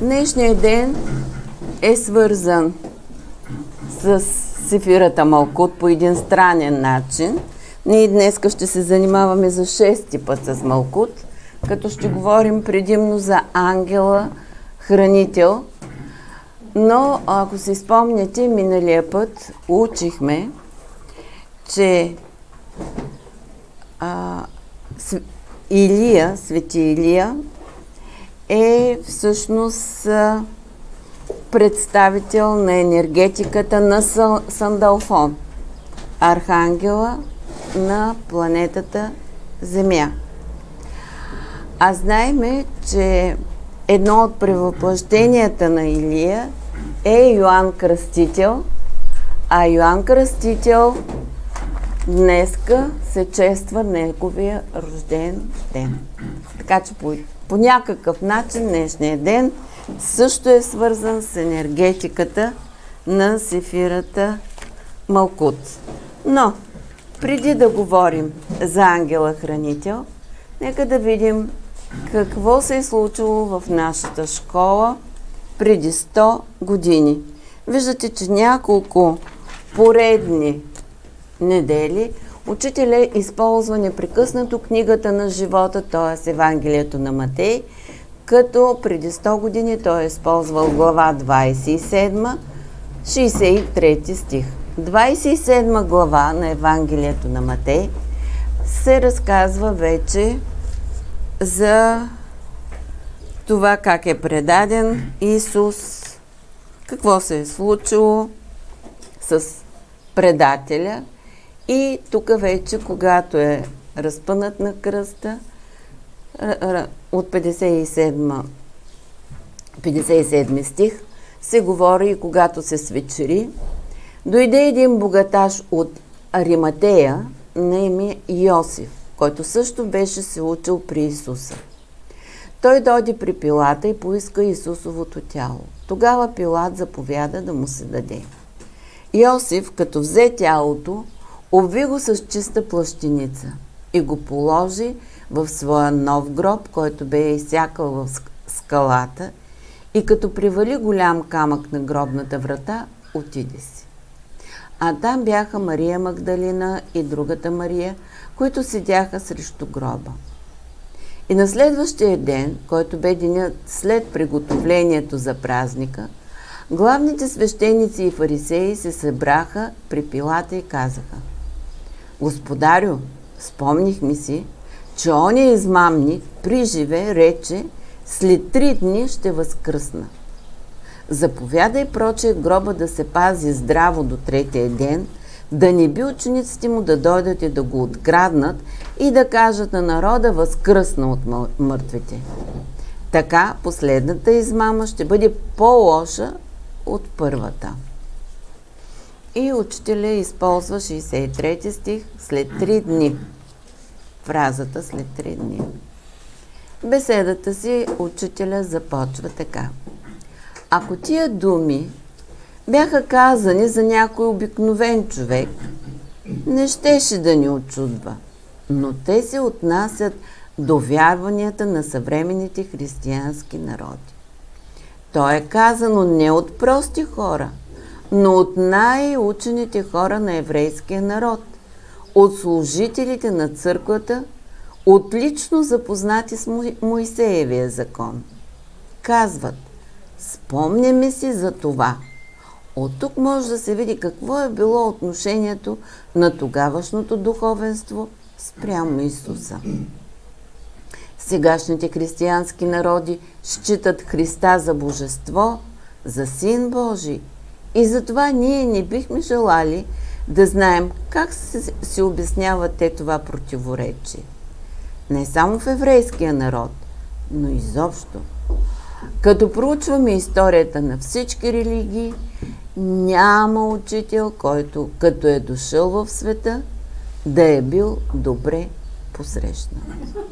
Днешният ден е свързан с Сефирата Малкут по един странен начин. Ние днес ще се занимаваме за 6-ти път с Малкут, като ще говорим предимно за ангела хранител. Но ако си спомняте, миналия път учихме, че Илия, свети Илия, е всъщност представител на енергетиката на Сандалфон, архангела на планетата Земя. А знаеме, че едно от превъплъщенията на Илия е Йоан Кръстител, а Йоан Кръстител днеска се чества неговия рожден ден. Така че по някакъв начин днешния ден също е свързан с енергетиката на Сефирата Малкут. Но преди да говорим за ангела хранител, нека да видим какво се е случило в нашата школа преди 100 години. Виждате, че няколко поредни недели учителя използва непрекъснато книгата на живота, т.е. Евангелието на Матей, като преди 100 години той е използвал глава 27, 63 стих. 27 глава на Евангелието на Матей се разказва вече за това как е предаден Исус, какво се е случило с предателя и тук вече, когато е разпънат на кръста, от 57 стих се говори и когато се свечери, дойде един богаташ от Ариматея на име Йосиф, който също беше се учил при Исуса. Той дойде при Пилата и поиска Исусовото тяло. Тогава Пилат заповяда да му се даде. Йосиф, като взе тялото, обви го с чиста плащеница и го положи в своя нов гроб, който бе изсякал в скалата, и като привали голям камък на гробната врата, отиде си. А там бяха Мария Магдалина и другата Мария, които седяха срещу гроба. И на следващия ден, който бе денят след приготовлението за празника, главните свещеници и фарисеи се събраха при Пилата и казаха: Господарю, спомнихме си, че оня измамник при живе рече, след 3 дни ще възкръсна. Заповядай проче гроба да се пази здраво до 3-тия ден, да не би учениците му да дойдат и да го откраднат и да кажат на народа: възкръсна от мъртвите. Така последната измама ще бъде по-лоша от първата. И учителя използва 63 стих след 3 дни. Фразата след 3 дни. Беседата си учителя започва така: ако тия думи бяха казани за някой обикновен човек, не щеше да ни очудва, но те се отнасят до вярванията на съвременните християнски народи. То е казано не от прости хора, но от най-учените хора на еврейския народ, от служителите на църквата, от лично запознати с Моисеевия закон. Казват: спомняме си за това. От тук може да се види какво е било отношението на тогавашното духовенство спрямо Исуса. Сегашните християнски народи считат Христа за божество, за Син Божий, и затова ние не бихме желали да знаем как се обясняват те това противоречие. Не само в еврейския народ, но изобщо. Като проучваме историята на всички религии, няма учител, който като е дошъл в света, да е бил добре посрещнат.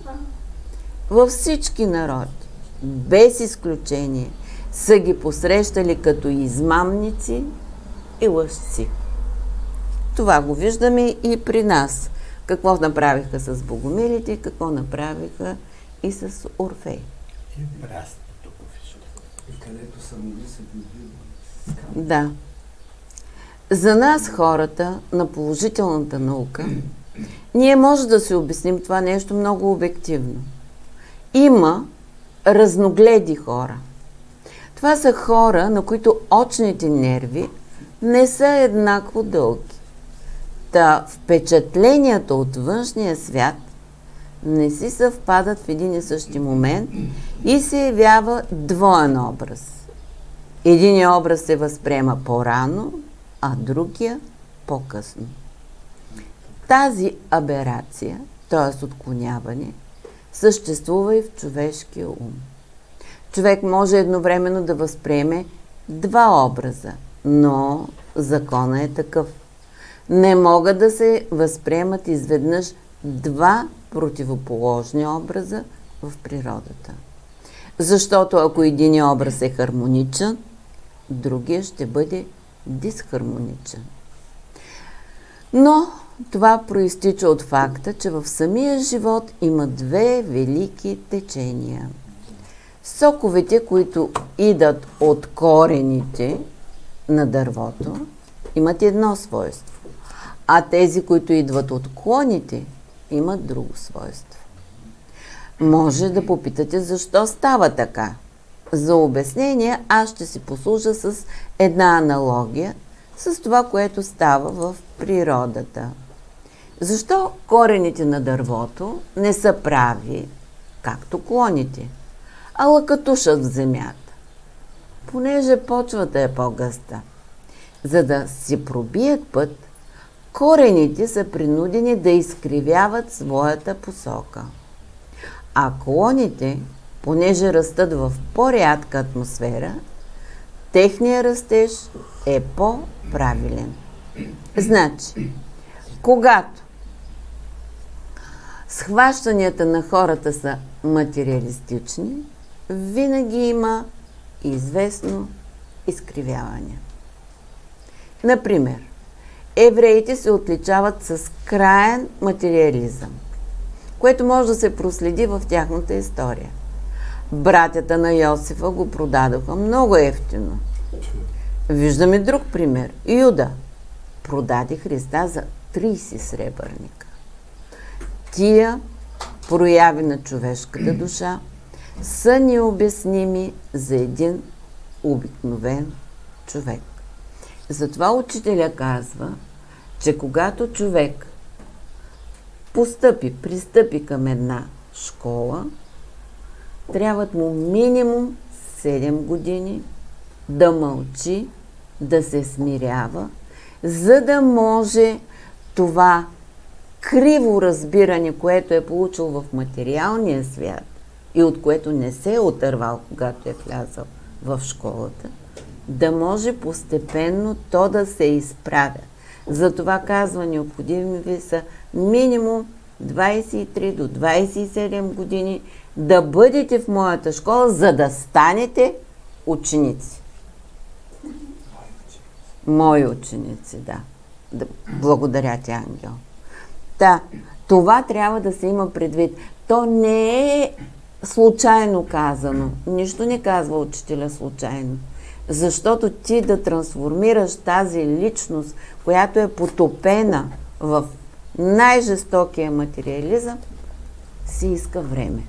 Във всички народи, без изключение, са ги посрещали като измамници и лъжци. Това го виждаме и при нас. Какво направиха с богомилите, какво направиха и с Орфей. И братството го виждаме. Където са могли са били. Да. За нас, хората на положителната наука, ние може да си обясним това нещо много обективно. Има разногледи хора. Това са хора, на които очните нерви не са еднакво дълги. Та впечатленията от външния свят не си съвпадат в един и същи момент и се явява двоен образ. Единият образ се възприема по-рано, а другия по-късно. Тази аберация, т.е. отклоняване, съществува и в човешкия ум. Човек може едновременно да възприеме два образа, но законът е такъв. Не могат да се възприемат изведнъж два противоположни образа в природата. Защото ако един образ е хармоничен, другия ще бъде дисхармоничен. Но това проистича от факта, че в самия живот има две велики течения. Соковете, които идат от корените на дървото, имат едно свойство, а тези, които идват от клоните, имат друго свойство. Може да попитате защо става така. За обяснение аз ще си послужа с една аналогия с това, което става в природата. Защо корените на дървото не са прави, както клоните, а лъкатушат в земята? Понеже почвата е по-гъста. За да си пробият път, корените са принудени да изкривяват своята посока. А клоните, понеже растат в по-рядка атмосфера, техният растеж е по-правилен. Значи, когато схващанията на хората са материалистични, винаги има известно изкривяване. Например, евреите се отличават с краен материализъм, което може да се проследи в тяхната история. Братята на Йосифа го продадоха много евтино. Виждаме друг пример. Юда продаде Христа за 30 сребърника. Тия прояви на човешката душа са необясними за един обикновен човек. Затова учителя казва, че когато човек пристъпи към една школа, трябват му минимум 7 години да мълчи, да се смирява, за да може това криво разбиране, което е получил в материалния свят и от което не се е отървал, когато е влязъл в школата, да може постепенно то да се изправя. Затова казва, необходими ви са минимум 23 до 27 години да бъдете в моята школа, за да станете ученици. Мои ученици, да. Благодаря ти, ангел. Това трябва да се има предвид. То не е случайно казано. Нищо не казва учителя случайно. Защото ти да трансформираш тази личност, която е потопена в най-жестокия материализъм, си иска време.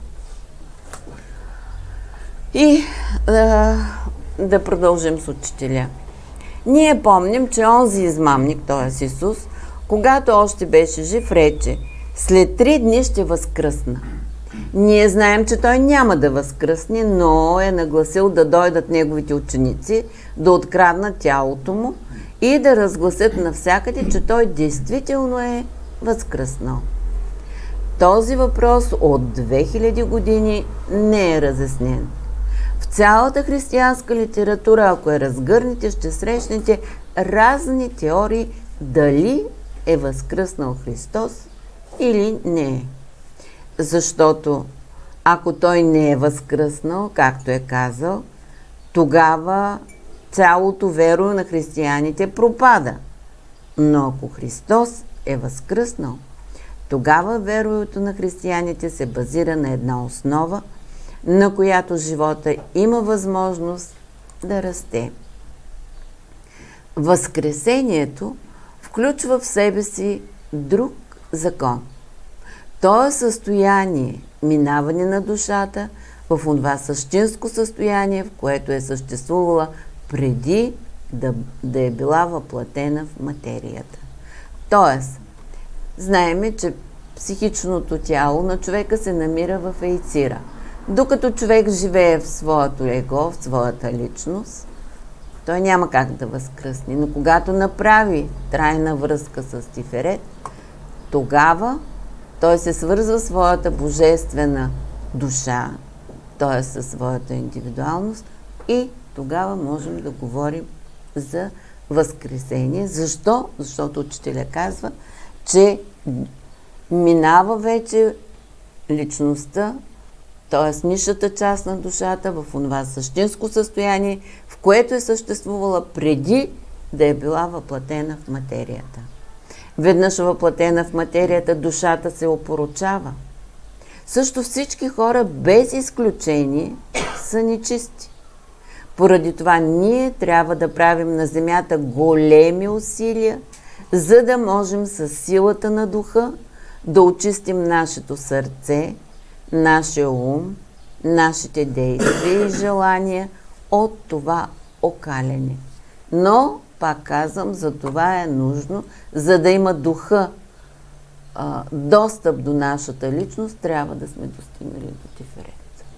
И да продължим с учителя. Ние помним, че онзи измамник, т.е. Исус, когато още беше жив, рече: след 3 дни ще възкръсна. Ние знаем, че той няма да възкръсне, но е нагласил да дойдат неговите ученици, да откраднат тялото му и да разгласят навсякъде, че той действително е възкръснал. Този въпрос от 2000 години не е разяснен. В цялата християнска литература, ако я разгърнете, ще срещнете разни теории дали е възкръснал Христос или не е. Защото ако той не е възкръснал, както е казал, тогава цялото верою на християните пропада. Но ако Христос е възкръснал, тогава вероюто на християните се базира на една основа, на която живота има възможност да расте. Възкресението включва в себе си друг закон. То е състояние, минаване на душата в това същинско състояние, в което е съществувала преди да е била въплатена в материята. Тоест, знаеме, че психичното тяло на човека се намира в ейцира. Докато човек живее в своето его, в своята личност, той няма как да възкръсне. Но когато направи трайна връзка с Тиферет, тогава той се свързва с своята божествена душа, т.е. със своята индивидуалност, и тогава можем да говорим за възкресение. Защо? Защото учителя казва, че минава вече личността, т.е. нишата част на душата в това същинско състояние, в което е съществувала преди да е била въплатена в материята. Веднъж въплатена в материята, душата се опорочава. Също всички хора, без изключение, са нечисти. Поради това ние трябва да правим на земята големи усилия, за да можем с силата на духа да очистим нашето сърце, нашия ум, нашите действия и желания от това окаляне. Но, пак казвам, за това е нужно, за да има духа достъп до нашата личност, трябва да сме достигнали до Тиферет.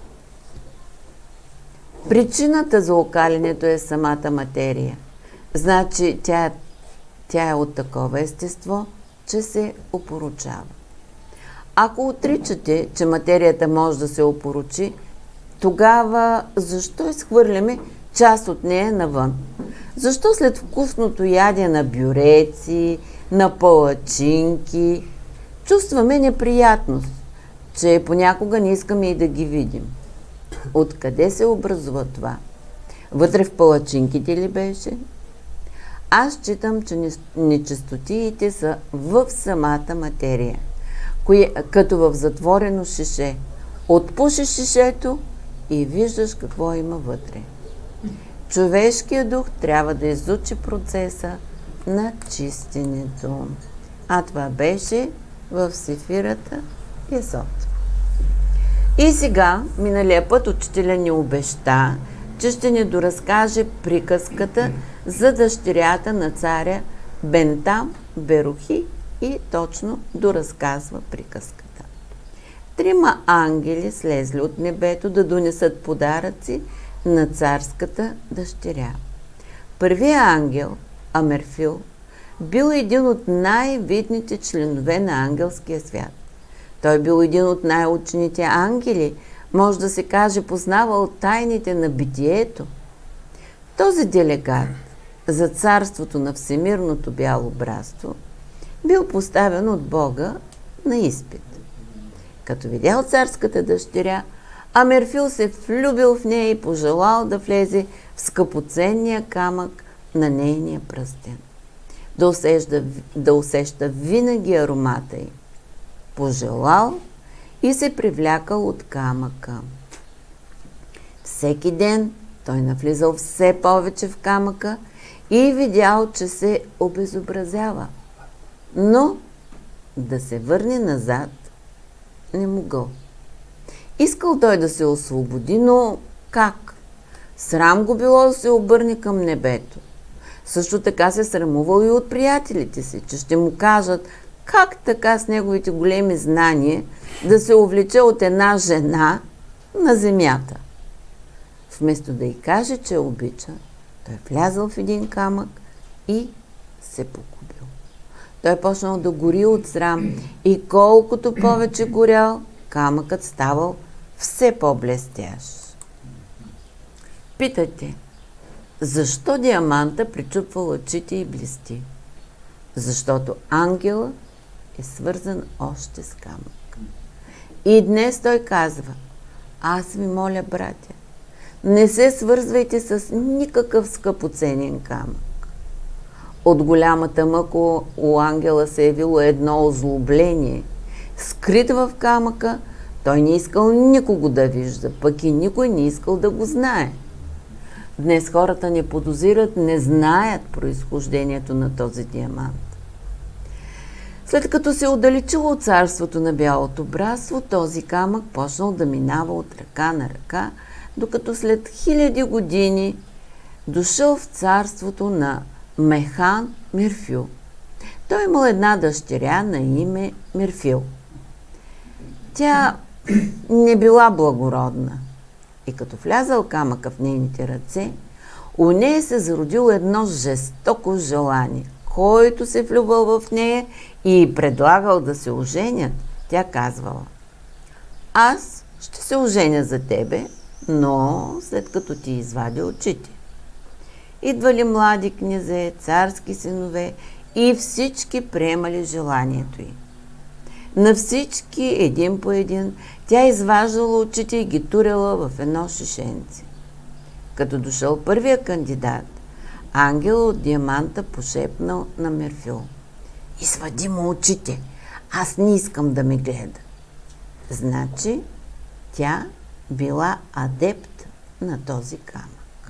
Причината за окалянето е самата материя. Значи тя е от такова естество, че се опорочава. Ако отричате, че материята може да се опорочи, тогава защо изхвърляме част от нея навън? Защо след вкусното ядене на бюреци, на палачинки, чувстваме неприятност, че понякога не искаме и да ги видим? Откъде се образува това? Вътре в палачинките ли беше? Аз считам, че нечистотиите са в самата материя, като в затворено шише. Отпушиш шишето и виждаш какво има вътре. Човешкият дух трябва да изучи процеса на чистенето. А това беше в Сефирата Есод. И сега, миналия път, учителя ни обеща, че ще ни доразкаже приказката за дъщерята на царя Бентам Берухи и точно доразказва приказката. 3 ангели слезли от небето да донесат подаръци на царската дъщеря. Първият ангел, Амерфил, бил един от най-видните членове на ангелския свят. Той бил един от най-учените ангели, може да се каже, познавал тайните на битието. Този делегат за царството на всемирното бяло братство бил поставен от Бога на изпит. Като видял царската дъщеря, Амерфил се влюбил в нея и пожелал да влезе в скъпоценния камък на нейния пръстен, да усеща винаги аромата й. Пожелал и се привлякал от камъка. Всеки ден той навлизал все повече в камъка и видял, че се обезобразява. Но да се върне назад не могъл. Искал той да се освободи, но как? Срам го било да се обърне към небето. Също така се срамувал и от приятелите си, че ще му кажат как така с неговите големи знания да се увлече от една жена на земята. Вместо да й каже, че обича, той влязъл в един камък и се погубил. Той почнал да гори от срам и колкото повече горял, камъкът ставал все по-блестящ. Питате, защо диаманта причупва очите и блести? Защото ангелът е свързан още с камък. И днес той казва, аз ви моля, братя, не се свързвайте с никакъв скъпоценен камък. От голямата мъка у ангела се е явило едно озлобление. Скрит в камъка, той не искал никого да вижда, пък и никой не искал да го знае. Днес хората не подозират, не знаят произхождението на този диамант. След като се отдалечило от царството на бялото братство, този камък почнал да минава от ръка на ръка, докато след 1000 години дошъл в царството на Механ Мирфил. Той имал една дъщеря на име Мирфил. Тя не била благородна и като влязал камъка в нейните ръце, у нея се зародило едно жестоко желание. Който се влюбвал в нея и предлагал да се оженят, тя казвала: аз ще се оженя за тебе, но след като ти извади очите. Идвали млади князе, царски синове и всички приемали желанието й. На всички един по един тя изваждала очите и ги туряла в едно шишенце. Като дошъл първия кандидат, ангел от диаманта пошепнал на Мирфил: извади му очите, аз не искам да ме гледа. Значи тя била адепт на този камък.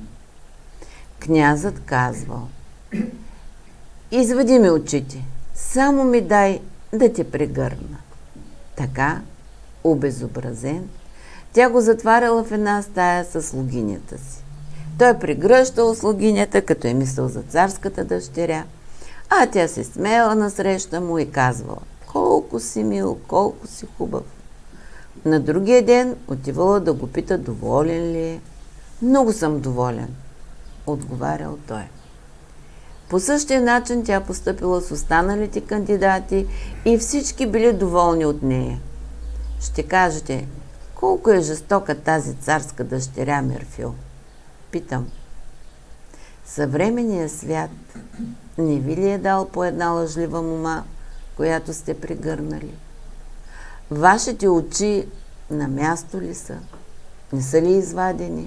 Князът казвал: извади ми очите, само ми дай да те прегърна. Така, обезобразен, тя го затваряла в една стая със слугинята си. Той прегръщал слугинята, като е мислил за царската дъщеря, а тя се смеяла насреща му и казвала: колко си мил, колко си хубав. На другия ден отивала да го пита доволен ли е. Много съм доволен, отговарял той. По същия начин тя постъпила с останалите кандидати и всички били доволни от нея. Ще кажете: колко е жестока тази царска дъщеря Мирфил. Питам: съвременният свят не ви ли е дал по една лъжлива мома, която сте прегърнали? Вашите очи на място ли са? Не са ли извадени?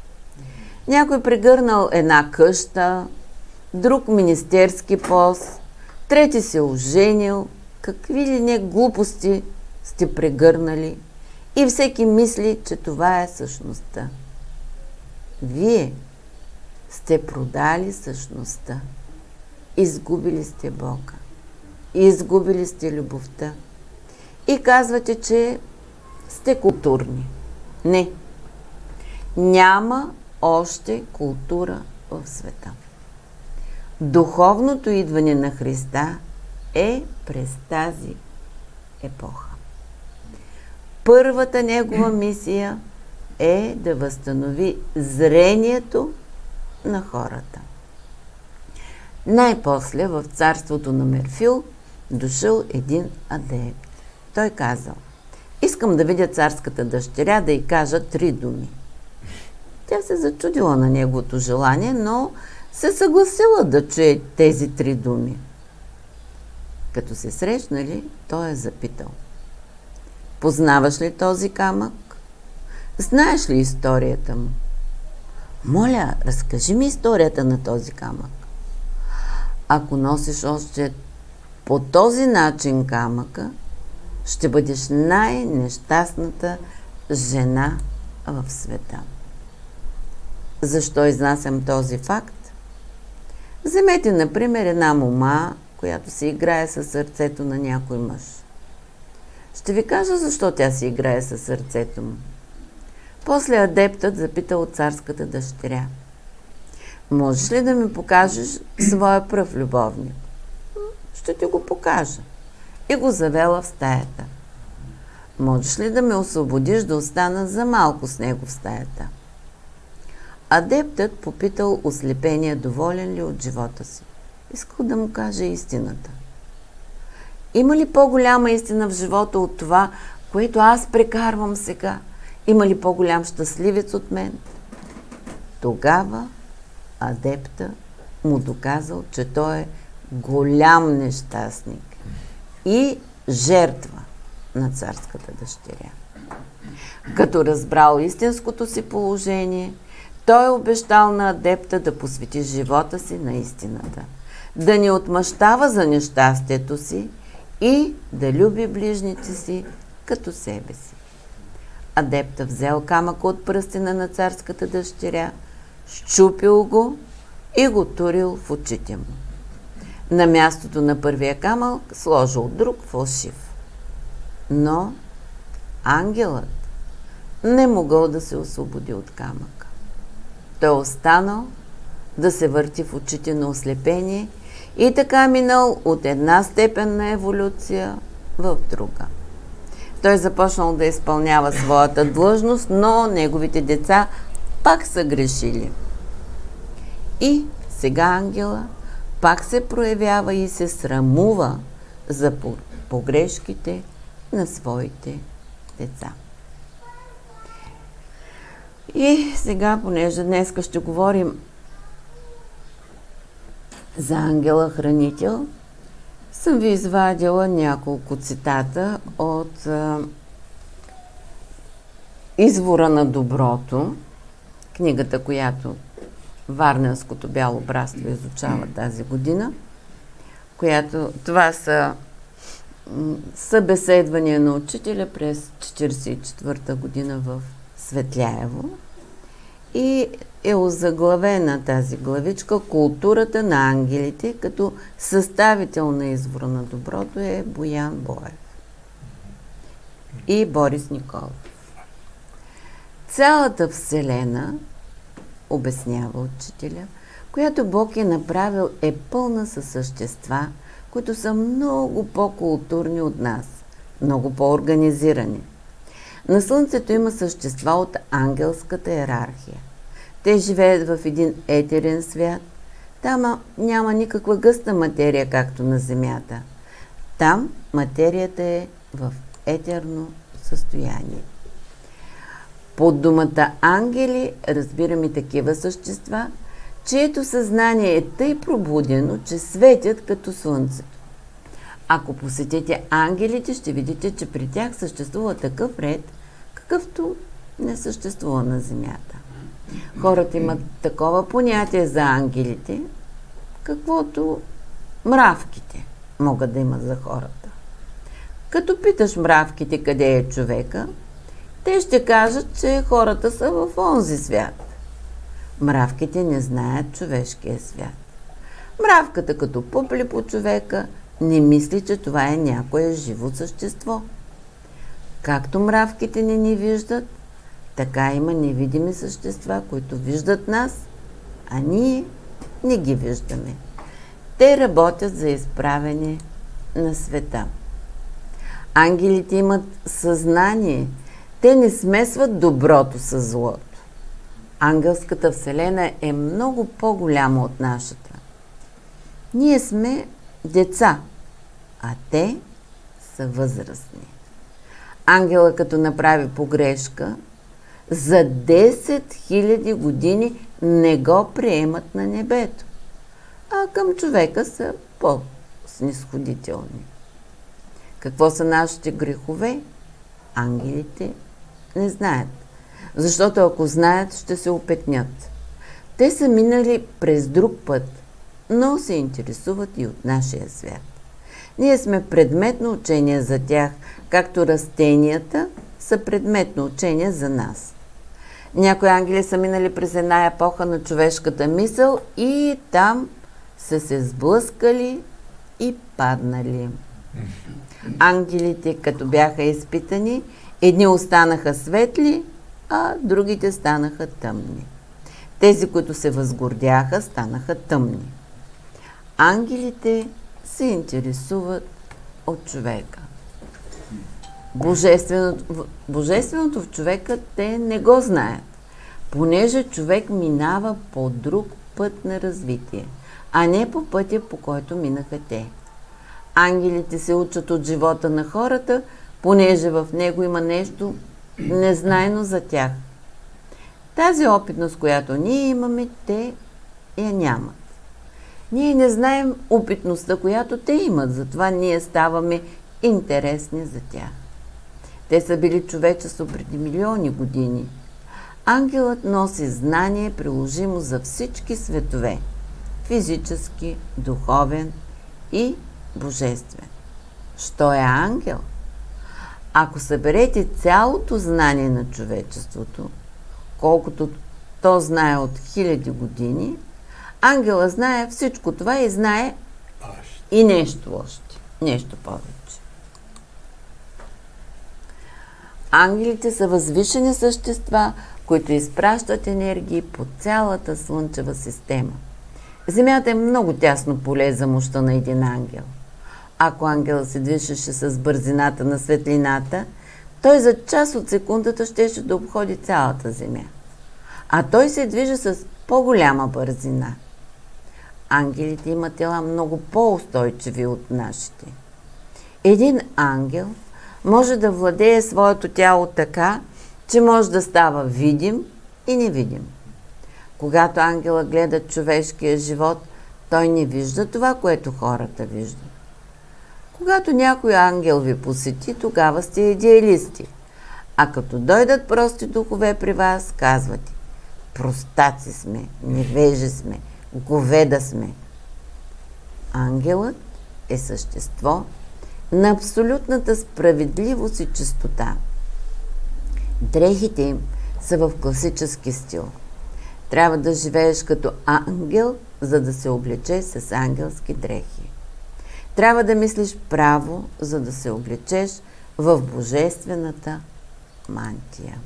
Някой прегърнал една къща, друг министерски пост, трети се оженил, какви ли не глупости сте прегърнали и всеки мисли, че това е същността. Вие сте продали същността. Изгубили сте Бога. Изгубили сте любовта. И казвате, че сте културни. Не. Няма още култура в света. Духовното идване на Христа е през тази епоха. Първата негова мисия е да възстанови зрението на хората. Най-после в царството на Мирфил дошъл един адепт. Той казал: искам да видя царската дъщеря, да й кажа 3 думи. Тя се зачудила на неговото желание, но се съгласила да чуе тези 3 думи. Като се срещнали, той е запитал: познаваш ли този камък? Знаеш ли историята му? Моля, разкажи ми историята на този камък. Ако носиш още по този начин камъка, ще бъдеш най-нещастната жена в света. Защо изнасям този факт? Вземете, например, една мома, която се играе със сърцето на някой мъж. Ще ви кажа защо тя се играе със сърцето му. После адептът запитал от царската дъщеря: можеш ли да ми покажеш своя пръв любовник? Ще ти го покажа. И го завела в стаята. Можеш ли да ме освободиш да остана за малко с него в стаята? Адептът попитал ослепения доволен ли от живота си. Искал да му каже истината. Има ли по-голяма истина в живота от това, което аз прекарвам сега? Има ли по-голям щастливец от мен? Тогава адепта му доказал, че той е голям нещастник и жертва на царската дъщеря. Като разбрал истинското си положение, той обещал на адепта да посвети живота си на истината, да не отмъщава за нещастието си и да люби ближните си като себе си. Адепта взел камъка от пръстена на царската дъщеря, счупил го и го турил в очите му. На мястото на първия камък сложил друг фалшив. Но ангелът не могъл да се освободи от камъка. Той останал да се върти в очите на ослепение и така минал от една степен на еволюция в друга. Той започнал да изпълнява своята длъжност, но неговите деца пак са грешили. И сега ангела пак се проявява и се срамува за погрешките на своите деца. И сега, понеже днеска ще говорим за ангела хранител, съм ви извадила няколко цитата от Извора на доброто, книгата, която Варненското бяло братство изучава тази година, това са събеседвания на учителя през 1944 година в Светляево и е озаглавена тази главичка "Културата на ангелите", като съставител на Извора на доброто е Боян Боев и Борис Николов. Цялата Вселена, обяснява учителя, която Бог е направил, е пълна със същества, които са много по-културни от нас, много по-организирани. На Слънцето има същества от ангелската йерархия. Те живеят в един етерен свят. Там няма никаква гъста материя, както на Земята. Там материята е в етерно състояние. Под думата ангели разбираме такива същества, чието съзнание е тъй пробудено, че светят като Слънцето. Ако посетите ангелите, ще видите, че при тях съществува такъв ред, какъвто не съществува на Земята. Хората имат такова понятие за ангелите, каквото мравките могат да имат за хората. Като питаш мравките къде е човека, те ще кажат, че хората са в онзи свят. Мравките не знаят човешкия свят. Мравката, като пупли по човека, не мисли, че това е някое живо същество. Както мравките не ни виждат, така има невидими същества, които виждат нас, а ние не ги виждаме. Те работят за изправяне на света. Ангелите имат съзнание. Те не смесват доброто с злото. Ангелската вселена е много по-голяма от нашата. Ние сме деца, а те са възрастни. Ангела, като направи погрешка, за 10 000 години не го приемат на небето, а към човека са по-снисходителни. Какво са нашите грехове? Ангелите не знаят, защото ако знаят, ще се опетнят. Те са минали през друг път, но се интересуват и от нашия свят. Ние сме предметно учение за тях, както растенията са предметно учение за нас. Някои ангели са минали през една епоха на човешката мисъл и там са се сблъскали и паднали. Ангелите, като бяха изпитани, едни останаха светли, а другите станаха тъмни. Тези, които се възгордяха, станаха тъмни. Ангелите се интересуват от човека. Божественото в човека те не го знаят, понеже човек минава по друг път на развитие, а не по пътя, по който минаха те. Ангелите се учат от живота на хората, понеже в него има нещо незнайно за тях. Тази опитност, която ние имаме, те я нямат. Ние не знаем опитността, която те имат, затова ние ставаме интересни за тях. Те са били човечество преди милиони години. Ангелът носи знание, приложимо за всички светове – физически, духовен и божествен. Що е ангел? Ако съберете цялото знание на човечеството, колкото то знае от хиляди години. Ангела знае всичко това и знае и нещо още. Нещо повече. Ангелите са възвишени същества, които изпращат енергии по цялата Слънчева система. Земята е много тясно поле за мощта на един ангел. Ако ангелът се движеше с бързината на светлината, той за част от секундата щеше да обходи цялата Земя. А той се движи с по-голяма бързина. Ангелите имат тела много по-устойчиви от нашите. Един ангел може да владее своето тяло така, че може да става видим и невидим. Когато ангела гледа човешкия живот, той не вижда това, което хората виждат. Когато някой ангел ви посети, тогава сте идеалисти. А като дойдат прости духове при вас, казвате: простаци сме, невежи сме, говеда сме. Ангелът е същество на абсолютната справедливост и чистота. Дрехите им са в класически стил. Трябва да живееш като ангел, за да се облечеш с ангелски дрехи. Трябва да мислиш право, за да се облечеш в божествената мантия.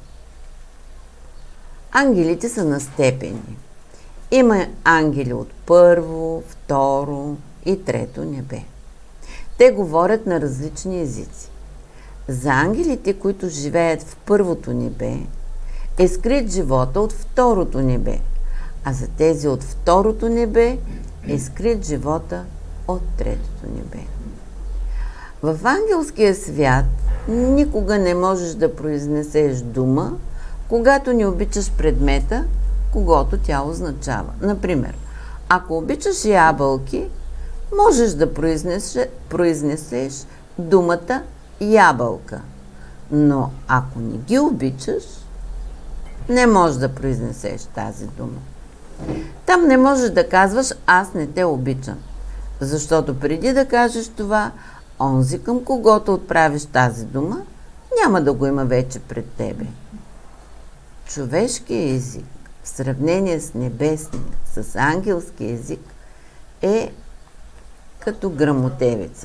Ангелите са на степени. Има ангели от първо, второ и трето небе. Те говорят на различни езици. За ангелите, които живеят в първото небе, е скрит живота от второто небе, а за тези от второто небе е скрит живота от третото небе. В ангелския свят никога не можеш да произнесеш дума, когато не обичаш предмета, когото тя означава. Например, ако обичаш ябълки, можеш да произнесеш думата ябълка. Но ако не ги обичаш, не можеш да произнесеш тази дума. Там не можеш да казваш: аз не те обичам. Защото преди да кажеш това, онзи, към когото отправиш тази дума, няма да го има вече пред тебе. Човешкият език в сравнение с небесния, с ангелския език, е като гръмотевица.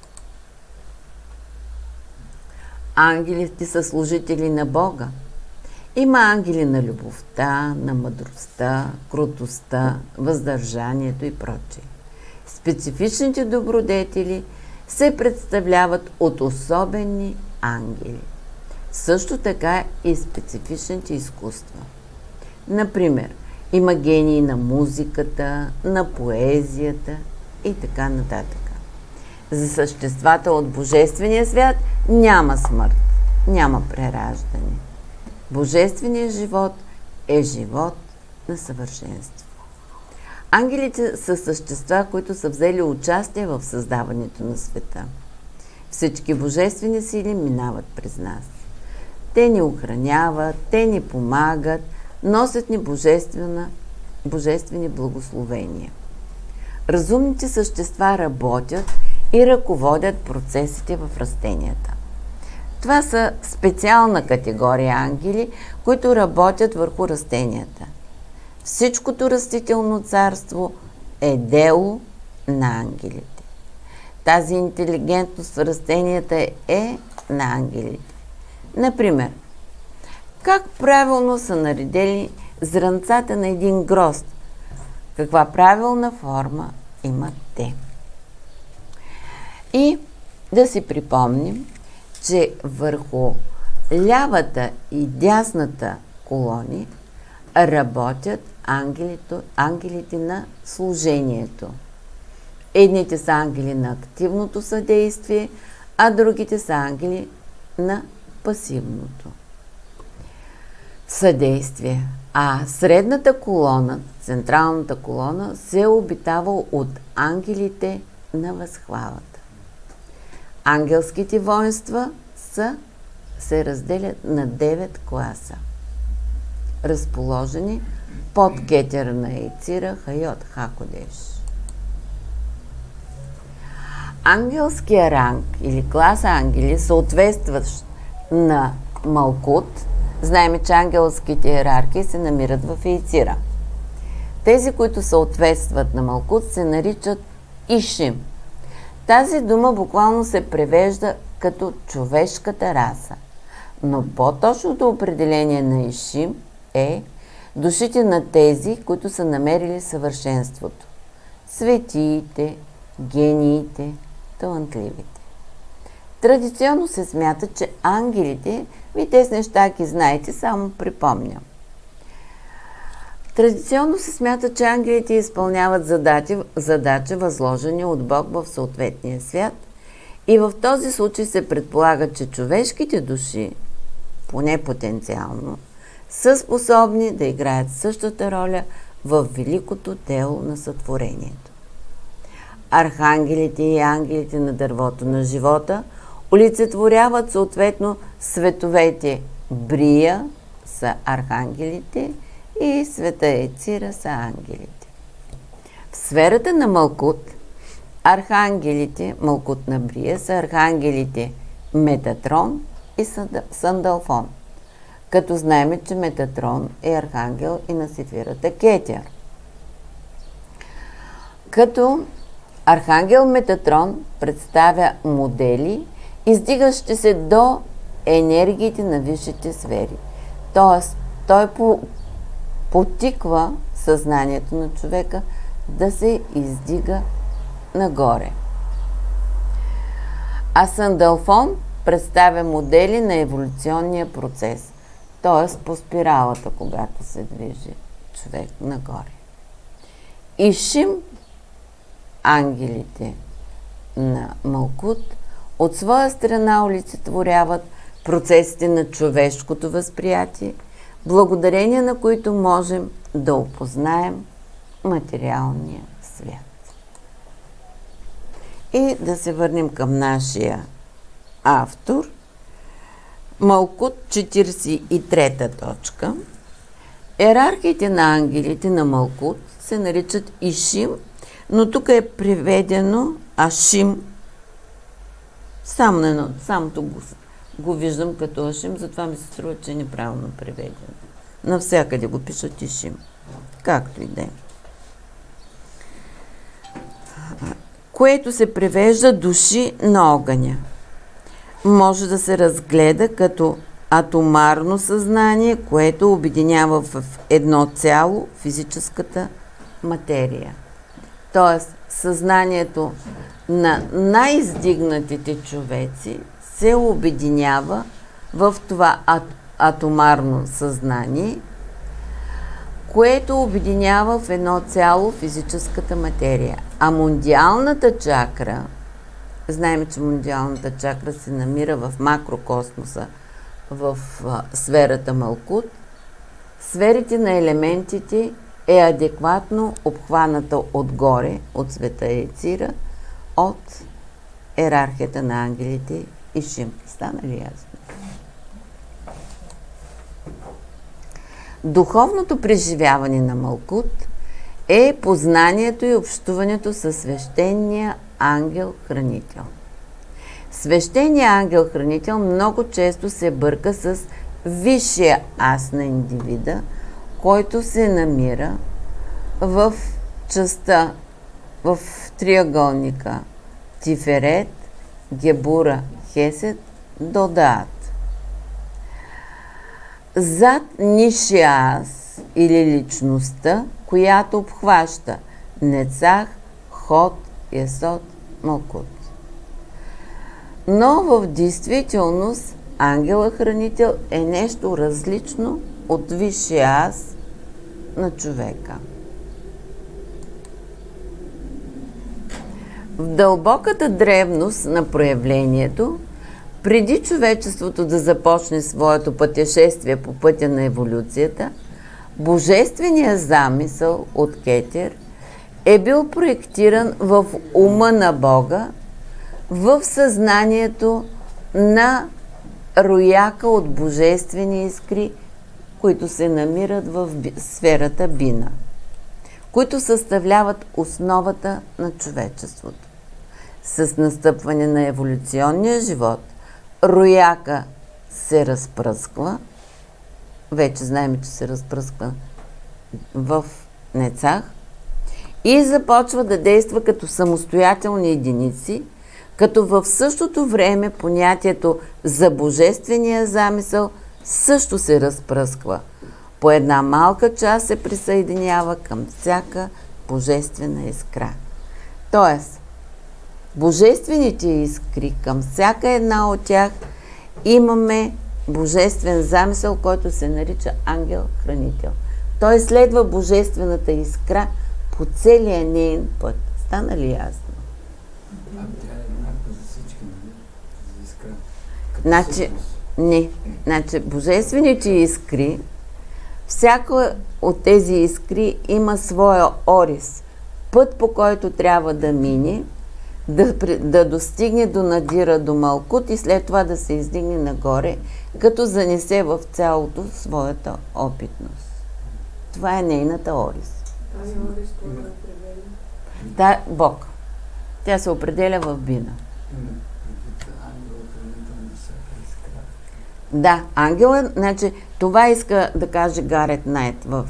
Ангелите са служители на Бога. Има ангели на любовта, на мъдростта, кротостта, въздържанието и прочее. Специфичните добродетели се представляват от особени ангели. Също така и специфичните изкуства. Например, има гении на музиката, на поезията и така нататък. За съществата от Божествения свят няма смърт, няма прераждане. Божественият живот е живот на съвършенство. Ангелите са същества, които са взели участие в създаването на света. Всички божествени сили минават през нас. Те ни охраняват, те ни помагат, носят ни божествени благословения. Разумните същества работят и ръководят процесите в растенията. Това са специална категория ангели, които работят върху растенията. Всичкото растително царство е дело на ангелите. Тази интелигентност в растенията е на ангелите. Например, как правилно са наредени зранцата на един грозд? Каква правилна форма имат те? И да си припомним, че върху лявата и дясната колони работят ангелите на служението. Едните са ангели на активното съдействие, а другите са ангели на пасивното съдействие. А средната колона, централната колона, се обитава от ангелите на възхвалата. Ангелските воинства се разделят на 9 класа, разположени под кетера на Ейцира, Хайот, Хакодеш. Ангелския ранг или класа ангели, съответстващ на Малкут, Знаем, че ангелските иерархии се намират в Ейцира. Тези, които съответстват на Малкут, се наричат Ишим. Тази дума буквално се превежда като човешката раса. Но по-точното определение на Ишим е душите на тези, които са намерили съвършенството. Светиите, гениите, талантливите. Традиционно се смята, че ангелите, ви тези неща ги знаете, само припомням. Традиционно се смята, че ангелите изпълняват задачи, възложени от Бог в съответния свят, и в този случай се предполага, че човешките души, поне потенциално, са способни да играят същата роля в великото дело на сътворението. Архангелите и ангелите на дървото на живота олицетворяват съответно световете Брия са архангелите и света Ецира са ангелите. В сферата на Малкут архангелите, Малкут на Брия, са архангелите Метатрон и Сандалфон. Като знаем, че Метатрон е архангел и на сефирата Кетер. Като архангел Метатрон представя модели, издигащи се до енергиите на висшите сфери. Тоест, той потиква съзнанието на човека да се издига нагоре. А Сандалфон представя модели на еволюционния процес, т.е. по спиралата, когато се движи човек нагоре. Ишим, ангелите на Малкут, от своя страна олицетворяват процесите на човешкото възприятие, благодарение на които можем да опознаем материалния свят. И да се върнем към нашия автор. Малкут, 43-та точка. Йерархиите на ангелите на Малкут се наричат Ишим, но тук е преведено Ашим. Самото го виждам като Ашим, затова ми се струва, че е неправилно преведено. Навсякъде го пишат Ишим. Както и да е. Което се превежда души на огъня. Може да се разгледа като атомарно съзнание, което обединява в едно цяло физическата материя. Тоест, съзнанието на най-издигнатите човеци се обединява в това атомарно съзнание, което обединява в едно цяло физическата материя. А мундиалната чакра, знаем, че мундиалната чакра се намира в макрокосмоса, в сферата Малкут, сферите на елементите е адекватно обхваната отгоре, от света Ецира, от йерархията на ангелите Ишим. Стана ли ясно? Духовното преживяване на Малкут е познанието и общуването със свещения ангел-хранител. Свещеният ангел-хранител много често се бърка с висшия аз на индивида, който се намира в частта, в триъгълника Тиферет, Гебура, Хесед, Додаат. Зад нисшия аз или личността, която обхваща Нецах, Ход, Есод, Малкут. Но в действителност ангела-хранител е нещо различно от висшия аз на човека. В дълбоката древност на проявлението, преди човечеството да започне своето пътешествие по пътя на еволюцията, божественият замисъл от Кетер е бил проектиран в ума на Бога, в съзнанието на рояка от божествени искри, които се намират в сферата Бина, които съставляват основата на човечеството. С настъпване на еволюционния живот, рояка се разпръсква вече знаем, че се разпръсква в Нецах и започва да действа като самостоятелни единици, като в същото време понятието за божествения замисъл също се разпръсква. По една малка част се присъединява към всяка божествена искра. Тоест, божествените искри, към всяка една от тях имаме божествен замисъл, който се нарича ангел-хранител. Той следва божествената искра по целия нейн път. Стана ли ясно? А тя е еднаква за всички, нали? За искра. Значи, не. Значи, божествените искри, всяка от тези искри има своя орис, път, по който трябва да мине, да достигне до Надира, до Малкут и след това да се издигне нагоре, като занесе в цялото своята опитност. Това е нейната орис. Тази орис, кой да определя? Бог. Тя се определя в бина. Да, ангела, значи това иска да каже Гарет Найт в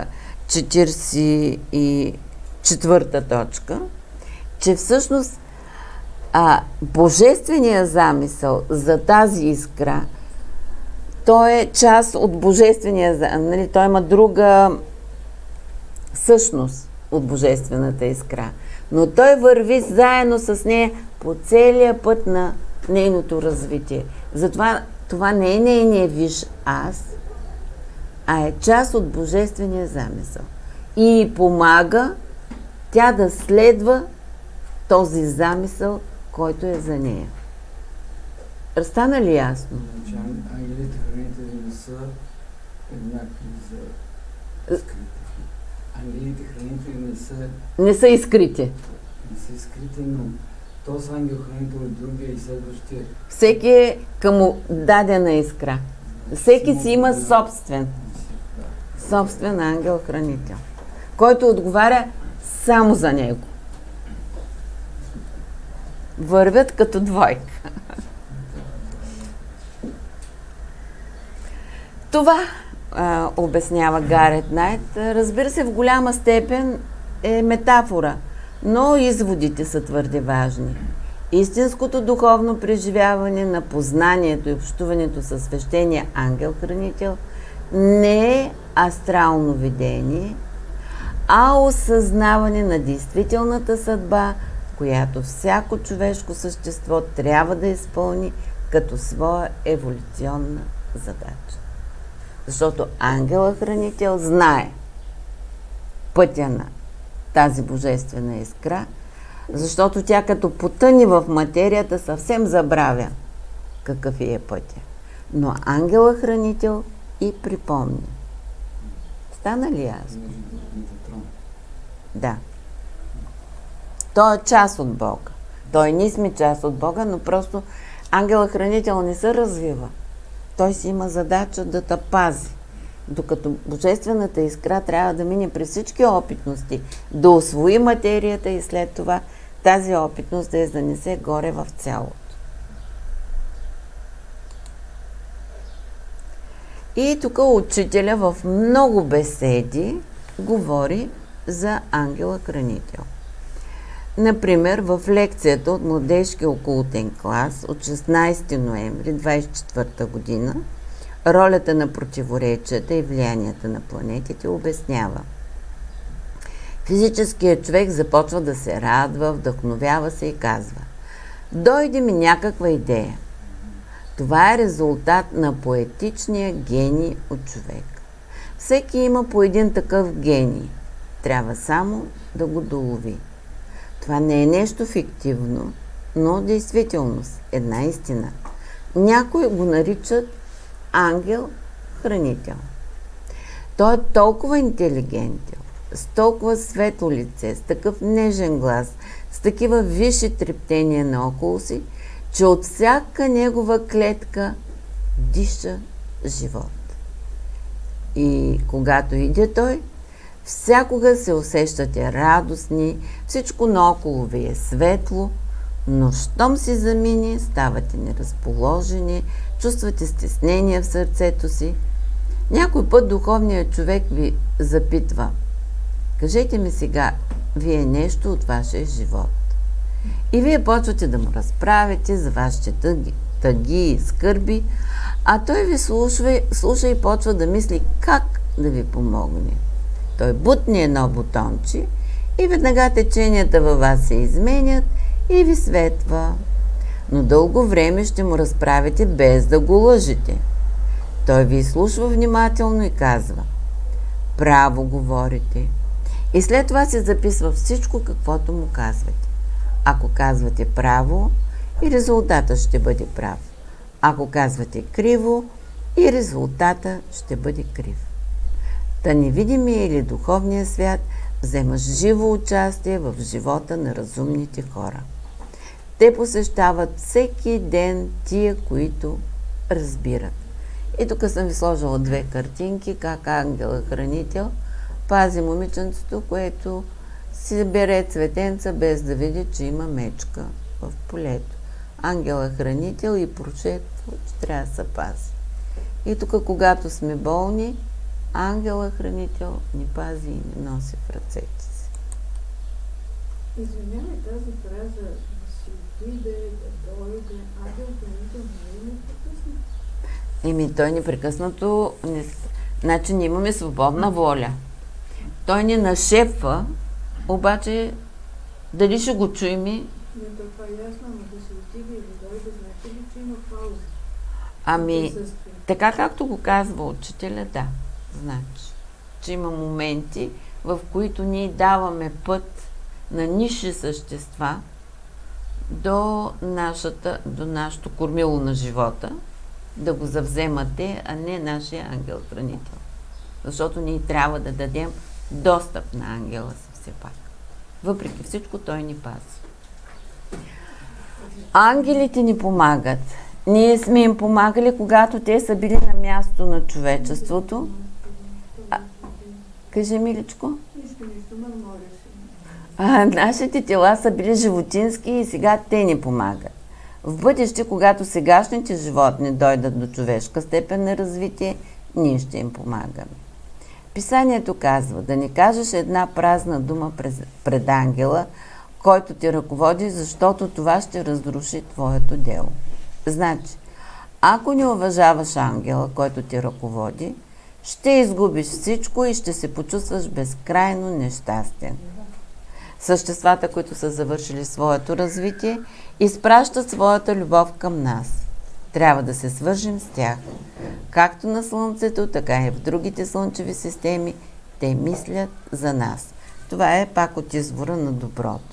44-та точка, че всъщност божественият замисъл за тази искра, той е част от божествения замисъл, нали? Той има друга същност от божествената искра, но той върви заедно с нея по целия път на нейното развитие. Затова това не е нейният виж аз, а е част от божествения замисъл. И помага тя да следва този замисъл, който е за нея. Стана ли ясно? Значи ангелите хранители не са еднакви за скрити. Ангелите хранители Не са изкрити. Не са изкрити, но този ангел хранител и другия и следващия. Всеки е към дадена искра. Всеки си има собствен ангел-хранител, който отговаря само за него. Вървят като двойка. Това обяснява Гарет Найт. Разбира се, в голяма степен е метафора, но изводите са твърде важни. Истинското духовно преживяване на познанието и общуването със свещения ангел-хранител не е астрално видение, а осъзнаване на действителната съдба, която всяко човешко същество трябва да изпълни като своя еволюционна задача. Защото ангелът-хранител знае пътя на тази божествена искра, защото тя като потъне в материята съвсем забравя какъв е пътя. Но ангелът-хранител и припомни. Стана ли ясно? Да. Той е част от Бога. Той ние сме част от Бога, но просто ангелът-хранител не се развива. Той си има задача да те пази. Докато божествената искра трябва да мине през всички опитности, да усвои материята и след това тази опитност да я занесе горе в цялото. И тук учителя в много беседи говори за ангела-хранител. Например, в лекцията от младежки окултен клас от 16 ноември 24 година ролята на противоречията и влиянията на планетите обяснява. Физическият човек започва да се радва, вдъхновява се и казва: дойде ми някаква идея. Това е резултат на поетичния гений от човек. Всеки има по един такъв гений. Трябва само да го долови. Това не е нещо фиктивно, но действителност, една истина. Някои го наричат ангел-хранител. Той е толкова интелигентен, с толкова светло лице, с такъв нежен глас, с такива висши трептения наоколо си, че от всяка негова клетка диша живот. И когато иде той, всякога се усещате радостни, всичко наоколо ви е светло, но щом си замине, ставате неразположени, чувствате стеснение в сърцето си. Някой път духовният човек ви запитва: кажете ми сега вие нещо от вашия живот. И вие почвате да му разправите за вашите тъги и скърби, а той ви слуша и почва да мисли как да ви помогне. Той бутне едно бутонче и веднага теченията във вас се изменят и ви светва. Но дълго време ще му разправите без да го лъжете. Той ви изслушва внимателно и казва: право говорите. И след това се записва всичко, каквото му казвате. Ако казвате право, и резултатът ще бъде прав. Ако казвате криво, и резултатът ще бъде крив. Та невидимия или духовния свят взема живо участие в живота на разумните хора. Те посещават всеки ден тия, които разбират. И тук съм ви сложила две картинки, как ангела-хранител пази момиченцето, което си бере цветенца без да види, че има мечка в полето. Ангела-хранител и прочетва, че трябва да се пази. И тук, когато сме болни, ангела-хранител ни пази и ни носи в ръцете си. Извинявай, тази фраза да си отиде, да дойде, ангел-хранител не е непрекъснато. Той непрекъснато, значи ние имаме свободна воля. Той ни нашепва, обаче дали ще го чуем? Не, това е ясно, но да си отиде и да дойде, знаете ли, че има пауза? Така както го казва учителя, да. Значи, че има моменти, в които ние даваме път на нисши същества до нашето кормило на живота, да го завземате, а не нашия ангел-хранител. Защото ние трябва да дадем достъп на ангела си все пак. Въпреки всичко, той ни пази. Ангелите ни помагат. Ние сме им помагали, когато те са били на място на човечеството. Кажи, миличко. Нищо, мърморя си. Нашите тела са били животински и сега те ни помагат. В бъдеще, когато сегашните животни дойдат до човешка степен на развитие, ние ще им помагаме. Писанието казва да не кажеш една празна дума пред ангела, който ти ръководи, защото това ще разруши твоето дело. Значи, ако не уважаваш ангела, който ти ръководи, ще изгубиш всичко и ще се почувстваш безкрайно нещастен. Съществата, които са завършили своето развитие, изпращат своята любов към нас. Трябва да се свържим с тях. Както на Слънцето, така и в другите слънчеви системи, те мислят за нас. Това е пак от извора на доброто.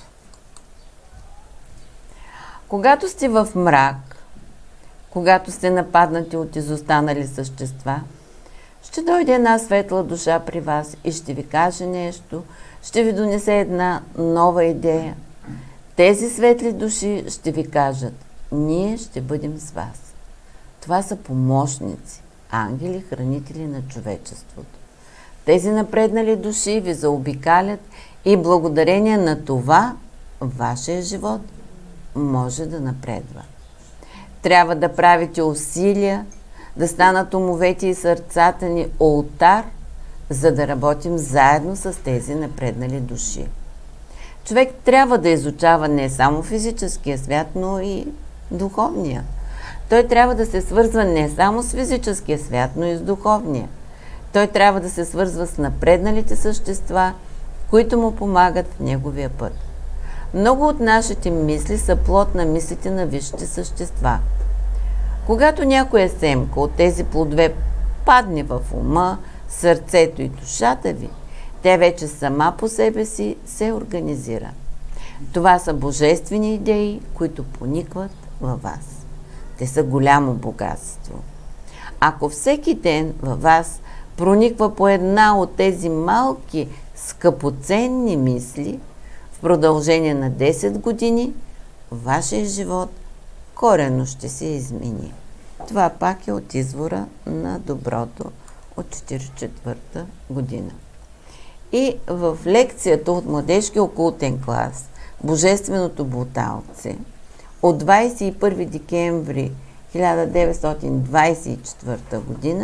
Когато сте в мрак, когато сте нападнати от изостанали същества, ще дойде една светла душа при вас и ще ви каже нещо, ще ви донесе една нова идея. Тези светли души ще ви кажат: ние ще бъдем с вас. Това са помощници, ангели, хранители на човечеството. Тези напреднали души ви заобикалят и благодарение на това вашия живот може да напредва. Трябва да правите усилия да станат умовете и сърцата ни олтар, за да работим заедно с тези напреднали души. Човек трябва да изучава не само физическия свят, но и духовния. Той трябва да се свързва не само с физическия свят, но и с духовния. Той трябва да се свързва с напредналите същества, които му помагат в неговия път. Много от нашите мисли са плод на мислите на висшите същества. Когато някоя семка от тези плодове падне в ума, сърцето и душата ви, тя вече сама по себе си се организира. Това са божествени идеи, които поникват във вас. Те са голямо богатство. Ако всеки ден във вас прониква по една от тези малки скъпоценни мисли, в продължение на 10 години, вашия живот коренно ще се измени. Това пак е от извора на доброто от 44-та година. И в лекцията от младежки окултен клас Божественото буталце от 21 декември 1924 година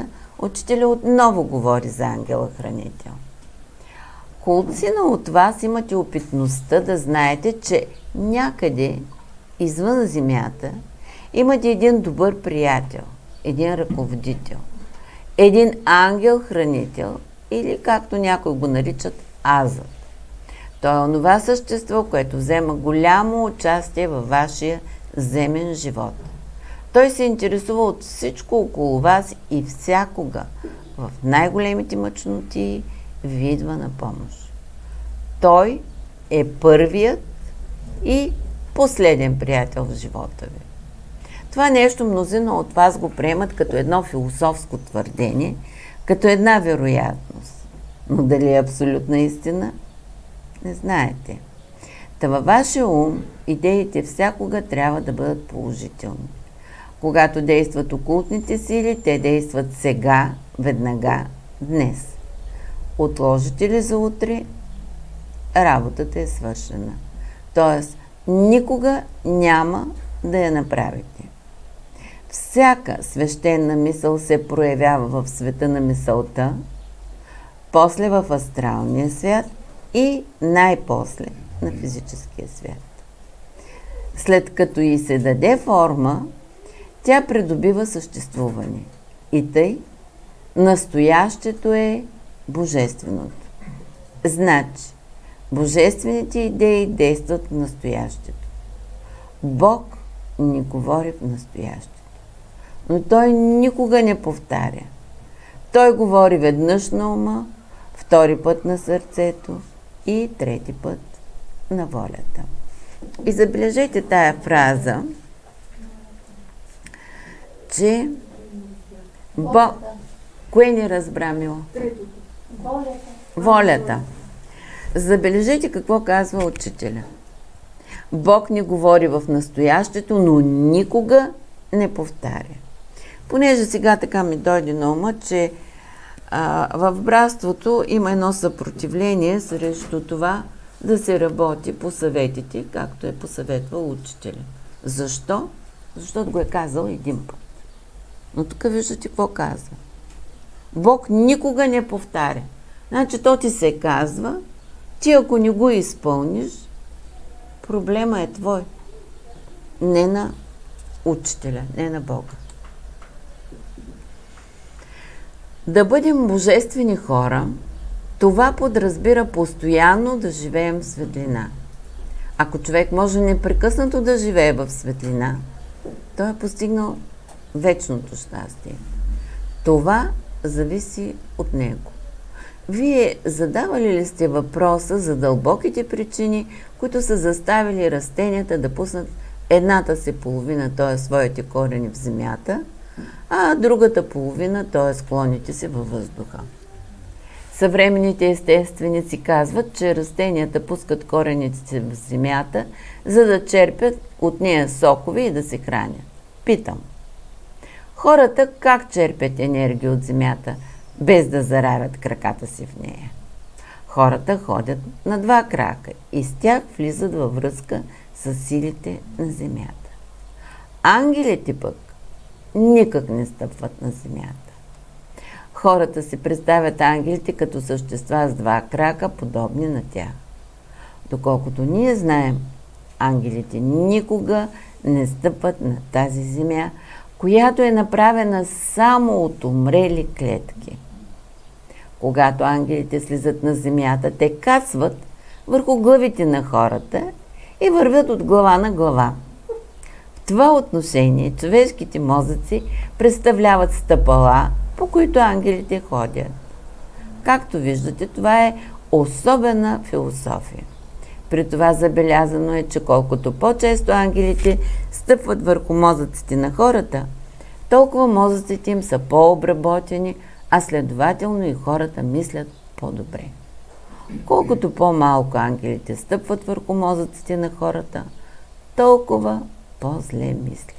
Учителя отново говори за ангела-хранител. Колцина от вас имате опитността да знаете, че някъде извън земята имате един добър приятел, един ръководител, един ангел-хранител или както някои го наричат азът. Той е онова същество, което взема голямо участие във вашия земен живот. Той се интересува от всичко около вас и всякога в най-големите мъчноти ви идва на помощ. Той е първият и последен приятел в живота ви. Това нещо мнозина от вас го приемат като едно философско твърдение, като една вероятност. Но дали е абсолютна истина? Не знаете. Та във вашия ум идеите всякога трябва да бъдат положителни. Когато действат окултните сили, те действат сега, веднага, днес. Отложите ли за утре, работата е свършена. Тоест, никога няма да я направите. Всяка свещена мисъл се проявява в света на мисълта, после в астралния свят и най-после на физическия свят. След като й се даде форма, тя придобива съществуване. И тъй, настоящето е божественото. Значи, божествените идеи действат в настоящето. Бог ни говори в настоящето. Но Той никога не повтаря. Той говори веднъж на ума, втори път на сърцето и трети път на волята. И забележете тая фраза, че Бог... Кое не разбра, Мила? Волята. Забележете какво казва учителя. Бог ни говори в настоящето, но никога не повтаря. Понеже сега така ми дойде на ума, че в братството има едно съпротивление срещу това да се работи по съветите, както е посъветвал учителя. Защо? Защото го е казал един път. Но тук виждате какво казва. Бог никога не повтаря. Значи то ти се казва, ти ако не го изпълниш, проблема е твой. Не на учителя, не на Бога. Да бъдем божествени хора, това подразбира постоянно да живеем в светлина. Ако човек може непрекъснато да живее в светлина, той е постигнал вечното щастие. Това зависи от него. Вие задавали ли сте въпроса за дълбоките причини, които са заставили растенията да пуснат едната си половина, т.е. своите корени в земята, а другата половина, т.е. клоните си във въздуха? Съвременните естественици казват, че растенията пускат корените си в земята, за да черпят от нея сокове и да се хранят. Питам. Хората как черпят енергия от земята, без да заравят краката си в нея? Хората ходят на два крака и с тях влизат във връзка с силите на земята. Ангелите пък никак не стъпват на земята. Хората си представят ангелите като същества с два крака, подобни на тях. Доколкото ние знаем, ангелите никога не стъпват на тази земя, която е направена само от умрели клетки. Когато ангелите слизат на земята, те кацват върху главите на хората и вървят от глава на глава. В това отношение човешките мозъци представляват стъпала, по които ангелите ходят. Както виждате, това е особена философия. При това забелязано е, че колкото по-често ангелите стъпват върху мозъците на хората, толкова мозъците им са по-обработени, а следователно и хората мислят по-добре. Колкото по-малко ангелите стъпват върху мозъците на хората, толкова по-зле мислят.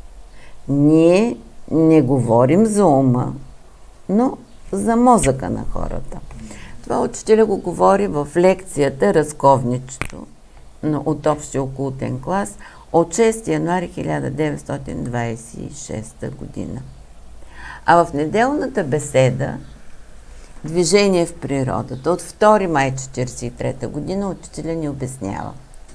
Ние не говорим за ума, но за мозъка на хората. Това учителя го говори в лекцията "Разковничето" от общия окултен клас от 6 януари 1926 година. А в неделната беседа Движение в природата от 2 май 1943 година учителя ни обяснява.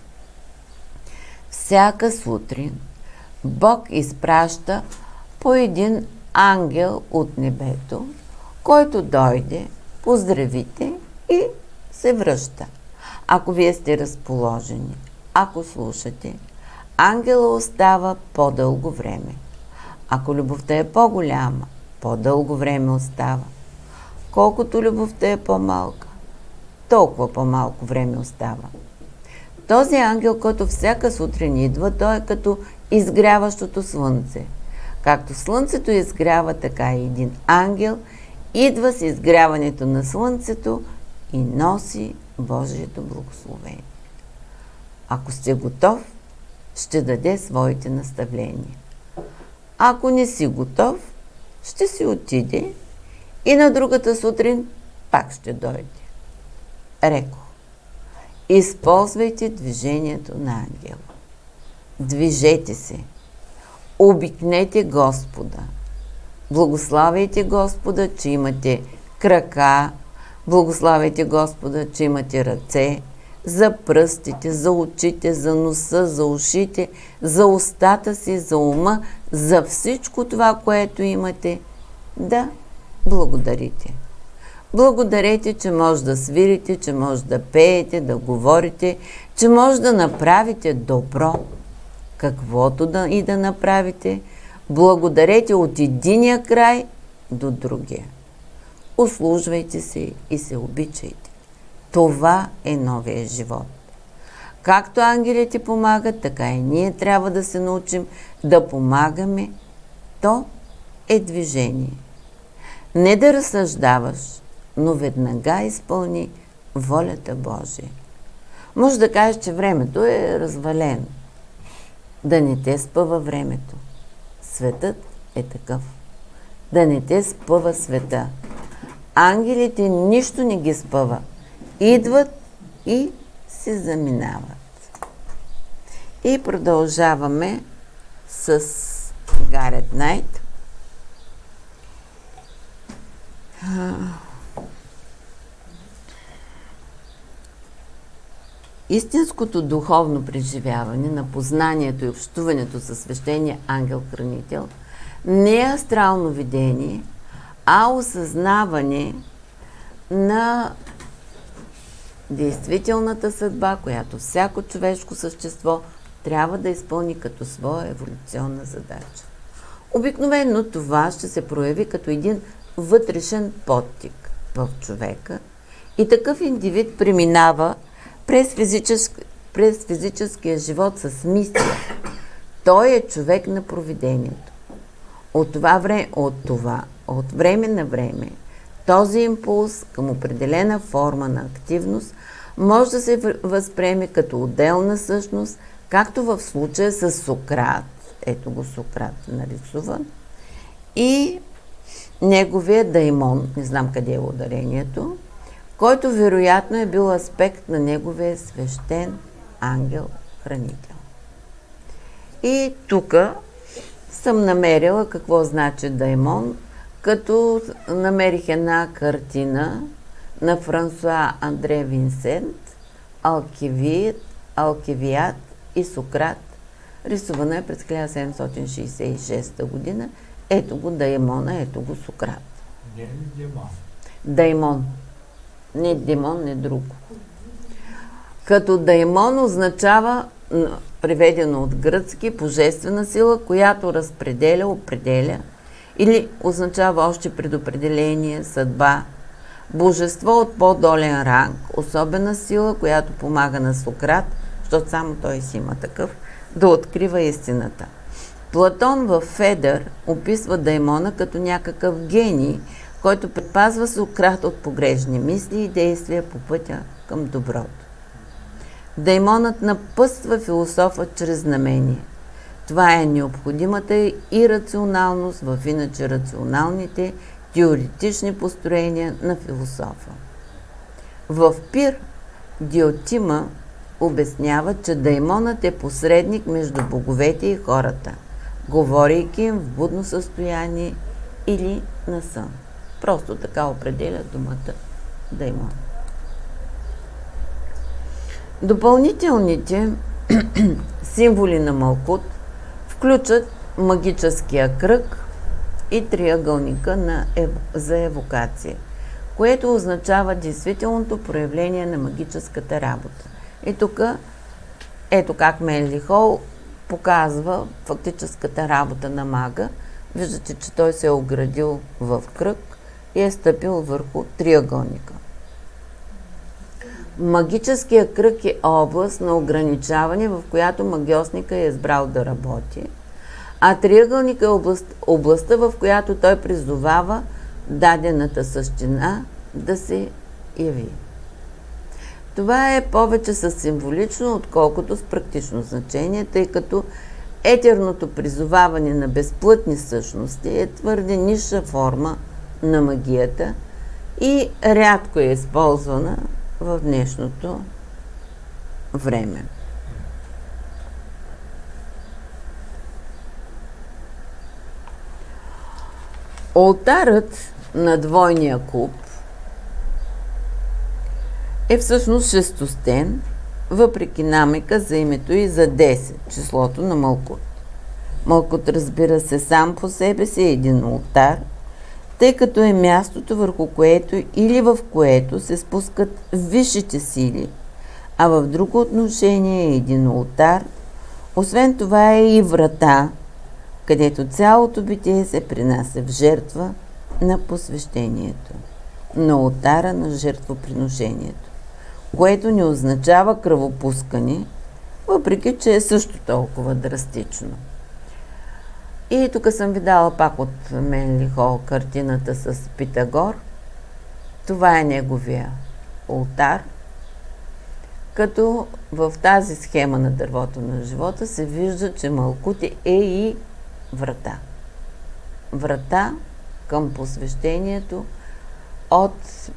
Всяка сутрин Бог изпраща по един ангел от небето, който дойде, поздравите и се връща. Ако вие сте разположени, ако слушате, ангела остава по-дълго време. Ако любовта е по-голяма, по-дълго време остава. Колкото любовта е по-малка, толкова по-малко време остава. Този ангел, който всяка сутрин идва, той е като изгряващото слънце. Както слънцето изгрява, така и един ангел идва с изгряването на слънцето и носи Божието благословение. Ако сте готов, ще даде своите наставления. Ако не си готов, ще си отиде и на другата сутрин пак ще дойде. Рекох, използвайте движението на ангела. Движете се. Обикнете Господа. Благославяйте Господа, че имате крака. Благославяйте Господа, че имате ръце, за пръстите, за очите, за носа, за ушите, за устата си, за ума, за всичко това, което имате. Да благодарите. Благодарете, че може да свирите, че може да пеете, да говорите, че може да направите добро. Каквото и да направите, благодарете от единия край до другия. Услужвайте се и се обичайте. Това е новия живот. Както ангелите помагат, така и ние трябва да се научим да помагаме. То е движение. Не да разсъждаваш, но веднага изпълни волята Божия. Може да кажеш, че времето е развалено. Да не те спъва времето. Светът е такъв. Да не те спъва света. Ангелите нищо не ги спъва. Идват и се заминават. И продължаваме с Гарет Найт. Истинското духовно преживяване на познанието и общуването със свещения ангел-хранител не е астрално видение, а осъзнаване на действителната съдба, която всяко човешко същество трябва да изпълни като своя еволюционна задача. Обикновено това ще се прояви като един вътрешен подтик в човека и такъв индивид преминава през физическия живот с мисия. Той е човек на провидението. От време на време този импулс към определена форма на активност може да се възприеме като отделна същност, както в случая с Сократ. Ето го Сократ нарисуван. И неговия даймон, не знам къде е ударението, който вероятно е бил аспект на неговия свещен ангел-хранител. И тук съм намерила какво значи даймон, като намерих една картина на Франсуа Андре Винсент, Алкивиад и Сократ. Рисувана е през 1766 година. Ето го даймона, ето го Сократ. Не е демон. Даймон. Не демон, не друго. Като даймон означава, преведено от гръцки, божествена сила, която разпределя, определя, или означава още предопределение, съдба, божество от по-долен ранг, особена сила, която помага на Сократ, защото само той си има такъв, да открива истината. Платон в Федър описва даймона като някакъв гений, който предпазва Сократ от погрешни мисли и действия по пътя към доброто. Даймонът напъства философа чрез знамение. Това е необходимата ирационалност в иначе рационалните теоретични построения на философа. В Пир Диотима обяснява, че даймонът е посредник между боговете и хората, говорейки им в будно състояние или на сън. Просто така определя думата даймон. Допълнителните символи на Малкут включат магическия кръг и триъгълника за евокация, което означава действителното проявление на магическата работа. И тук, ето как Менли Хол показва фактическата работа на мага. Виждате, че той се е оградил в кръг и е стъпил върху триъгълника. Магическия кръг е област на ограничаване, в която магиосника е избрал да работи, а триъгълник е областта, в която той призовава дадената същина да се яви. Това е повече със символично, отколкото с практично значение, тъй като етерното призоваване на безплътни същности е твърде ниша форма на магията и рядко е използвана в днешното време. Олтарът на двойния куб е всъщност шестостен, въпреки намека за името и за 10, числото на Малкут. Малкут, разбира се, сам по себе си е един олтар, тъй като е мястото, върху което или в което се спускат висшите сили, а в друго отношение е един олтар. Освен това е и врата, където цялото битие се принася в жертва на посвещението, на олтара на жертвоприношението, което не означава кръвопускане, въпреки че е също толкова драстично. И тук съм ви дала пак от Менли Хол картината с Питагор. Това е неговия олтар, като в тази схема на дървото на живота се вижда, че Малкут е и врата. Врата към посвещението от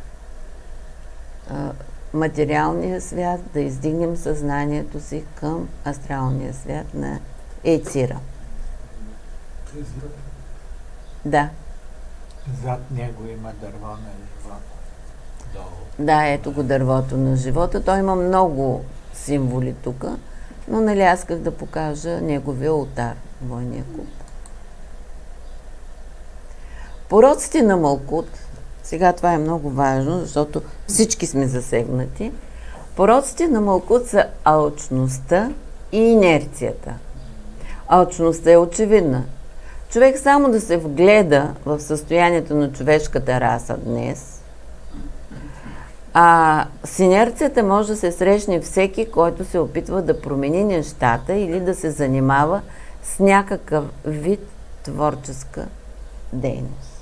материалния свят, да издигнем съзнанието си към астралния свят на Ейцира. Да. Зад него има дърво на живота. Долу. Да, ето го дървото на живота. Той има много символи тук, но нали аз исках да покажа неговия олтар, двойния куб. Пороците на Малкут, сега това е много важно, защото всички сме засегнати. Пороците на Малкут са алчността и инерцията. Алчността е очевидна. Човек само да се вгледа в състоянието на човешката раса днес, а с инерцията може да се срещне всеки, който се опитва да промени нещата или да се занимава с някакъв вид творческа дейност.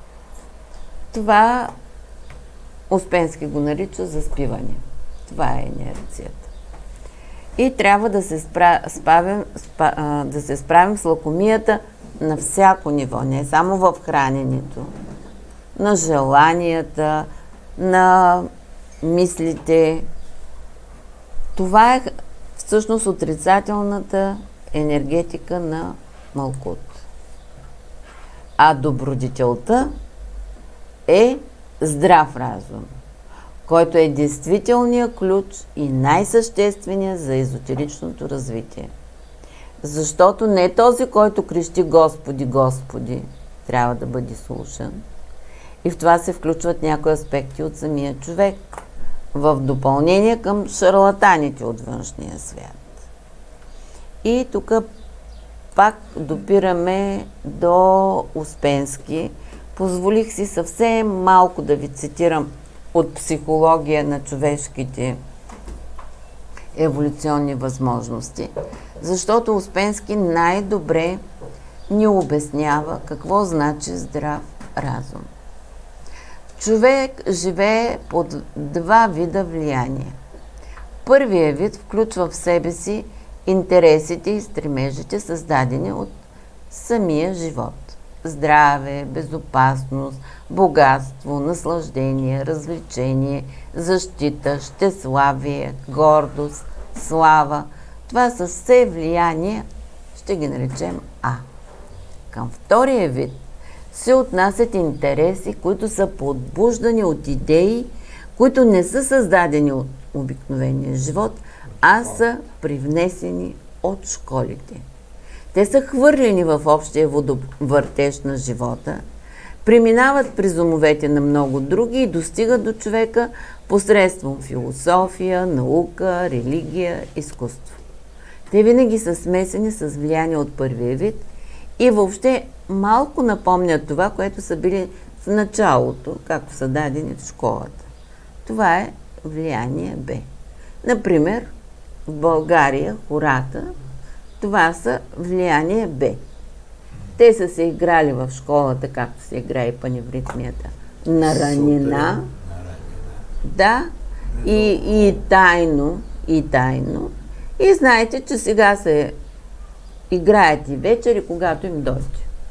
Това Успенски го нарича заспиване. Това е инерцията. И трябва да се справим с лакомията на всяко ниво, не само в храненето, на желанията, на мислите. Това е всъщност отрицателната енергетика на Малкут. А добродетелта е здрав разум, който е действителният ключ и най-същественият за езотеричното развитие. Защото не този, който крещи Господи, Господи, трябва да бъде слушан. И в това се включват някои аспекти от самия човек, в допълнение към шарлатаните от външния свят. И тук пак допираме до Успенски. Позволих си съвсем малко да ви цитирам от психология на човешките еволюционни възможности, защото Успенски най-добре ни обяснява какво значи здрав разум. Човек живее под два вида влияние. Първият вид включва в себе си интересите и стремежите, създадени от самия живот. Здраве, безопасност, богатство, наслаждение, развлечение, защита, щеславие, гордост, слава. Това са все влияния, ще ги наречем А. Към втория вид се отнасят интереси, които са подбуждани от идеи, които не са създадени от обикновения живот, а са привнесени от школите. Те са хвърлени в общия водовъртеж на живота, преминават през умовете на много други и достигат до човека посредством философия, наука, религия, изкуство. Те винаги са смесени с влияние от първия вид и въобще малко напомнят това, което са били в началото, както са дадени в школата. Това е влияние Б. Например, в България хората, това са влияние Б. Те са се играли в школата, както се играе паневритмията, на ранина. Да, и тайно. И знаете, че сега се играят и вечери, когато им дойде.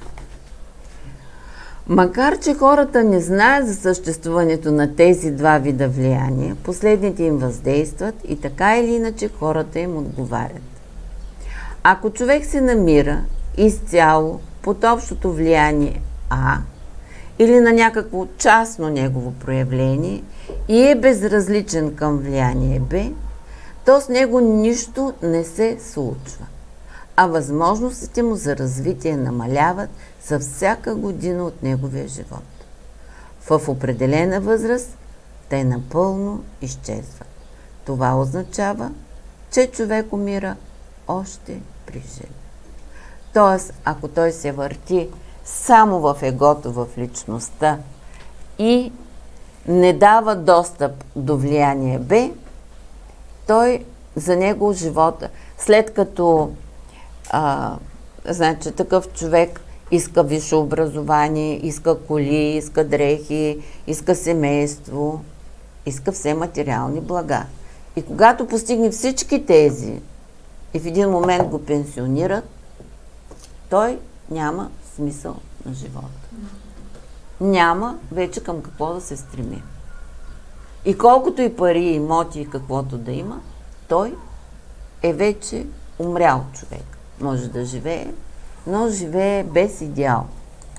Макар че хората не знаят за съществуването на тези два вида влияние, последните им въздействат и така или иначе хората им отговарят. Ако човек се намира изцяло под общото влияние А или на някакво частно негово проявление и е безразличен към влияние Б, то с него нищо не се случва, а възможностите му за развитие намаляват за всяка година от неговия живот. В определена възраст те напълно изчезват. Това означава, че човек умира още при живе. Тоест, ако той се върти само в егото, в личността и не дава достъп до влияние Б, той за него живота, след като значи, такъв човек иска висше образование, иска коли, иска дрехи, иска семейство, иска все материални блага. И когато постигне всички тези и в един момент го пенсионират, той няма смисъл на живота. Няма вече към какво да се стреми. И колкото и пари, и имоти, и каквото да има, той е вече умрял човек. Може да живее, но живее без идеал.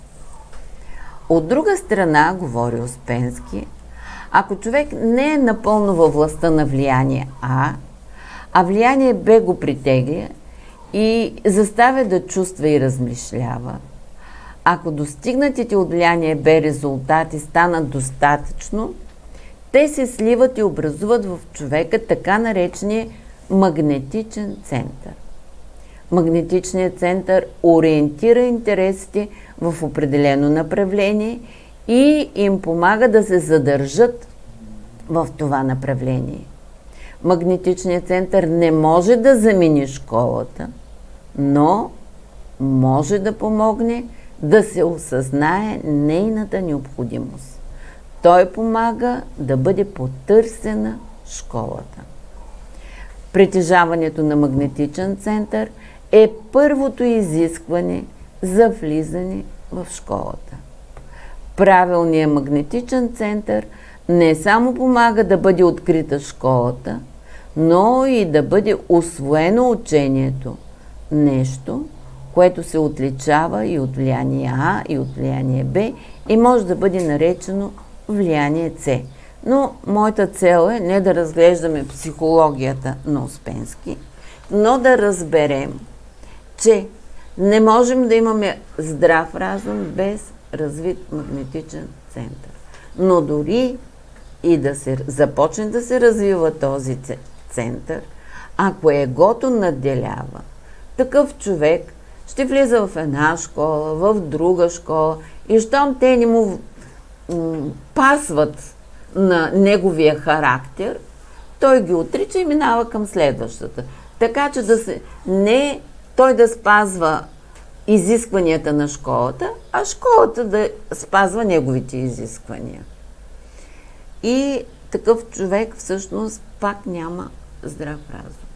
От друга страна, говори Успенски, ако човек не е напълно във властта на влияние а влияние Б го притегля и заставя да чувства и размишлява, ако достигнатите от влияние Б резултати станат достатъчно, те се сливат и образуват в човека така наречения магнетичен център. Магнетичният център ориентира интересите в определено направление и им помага да се задържат в това направление. Магнетичният център не може да замени школата, но може да помогне да се осъзнае нейната необходимост. Той помага да бъде потърсена школата. Притежаването на магнетичен център е първото изискване за влизане в школата. Правилният магнетичен център не само помага да бъде открита школата, но и да бъде усвоено учението. Нещо, което се отличава и от влияние А, и от влияние Б и може да бъде наречено влияние С. Но моята цел е не да разглеждаме психологията на Успенски, но да разберем, че не можем да имаме здрав разум без развит магнетичен център. Но дори и да се започне да се развива този център, ако егото надделява, такъв човек ще влиза в една школа, в друга школа и щом те не му пасват на неговия характер, той ги отрича и минава към следващата. Така че не той да спазва изискванията на школата, а школата да спазва неговите изисквания. И такъв човек всъщност пак няма здрав разум.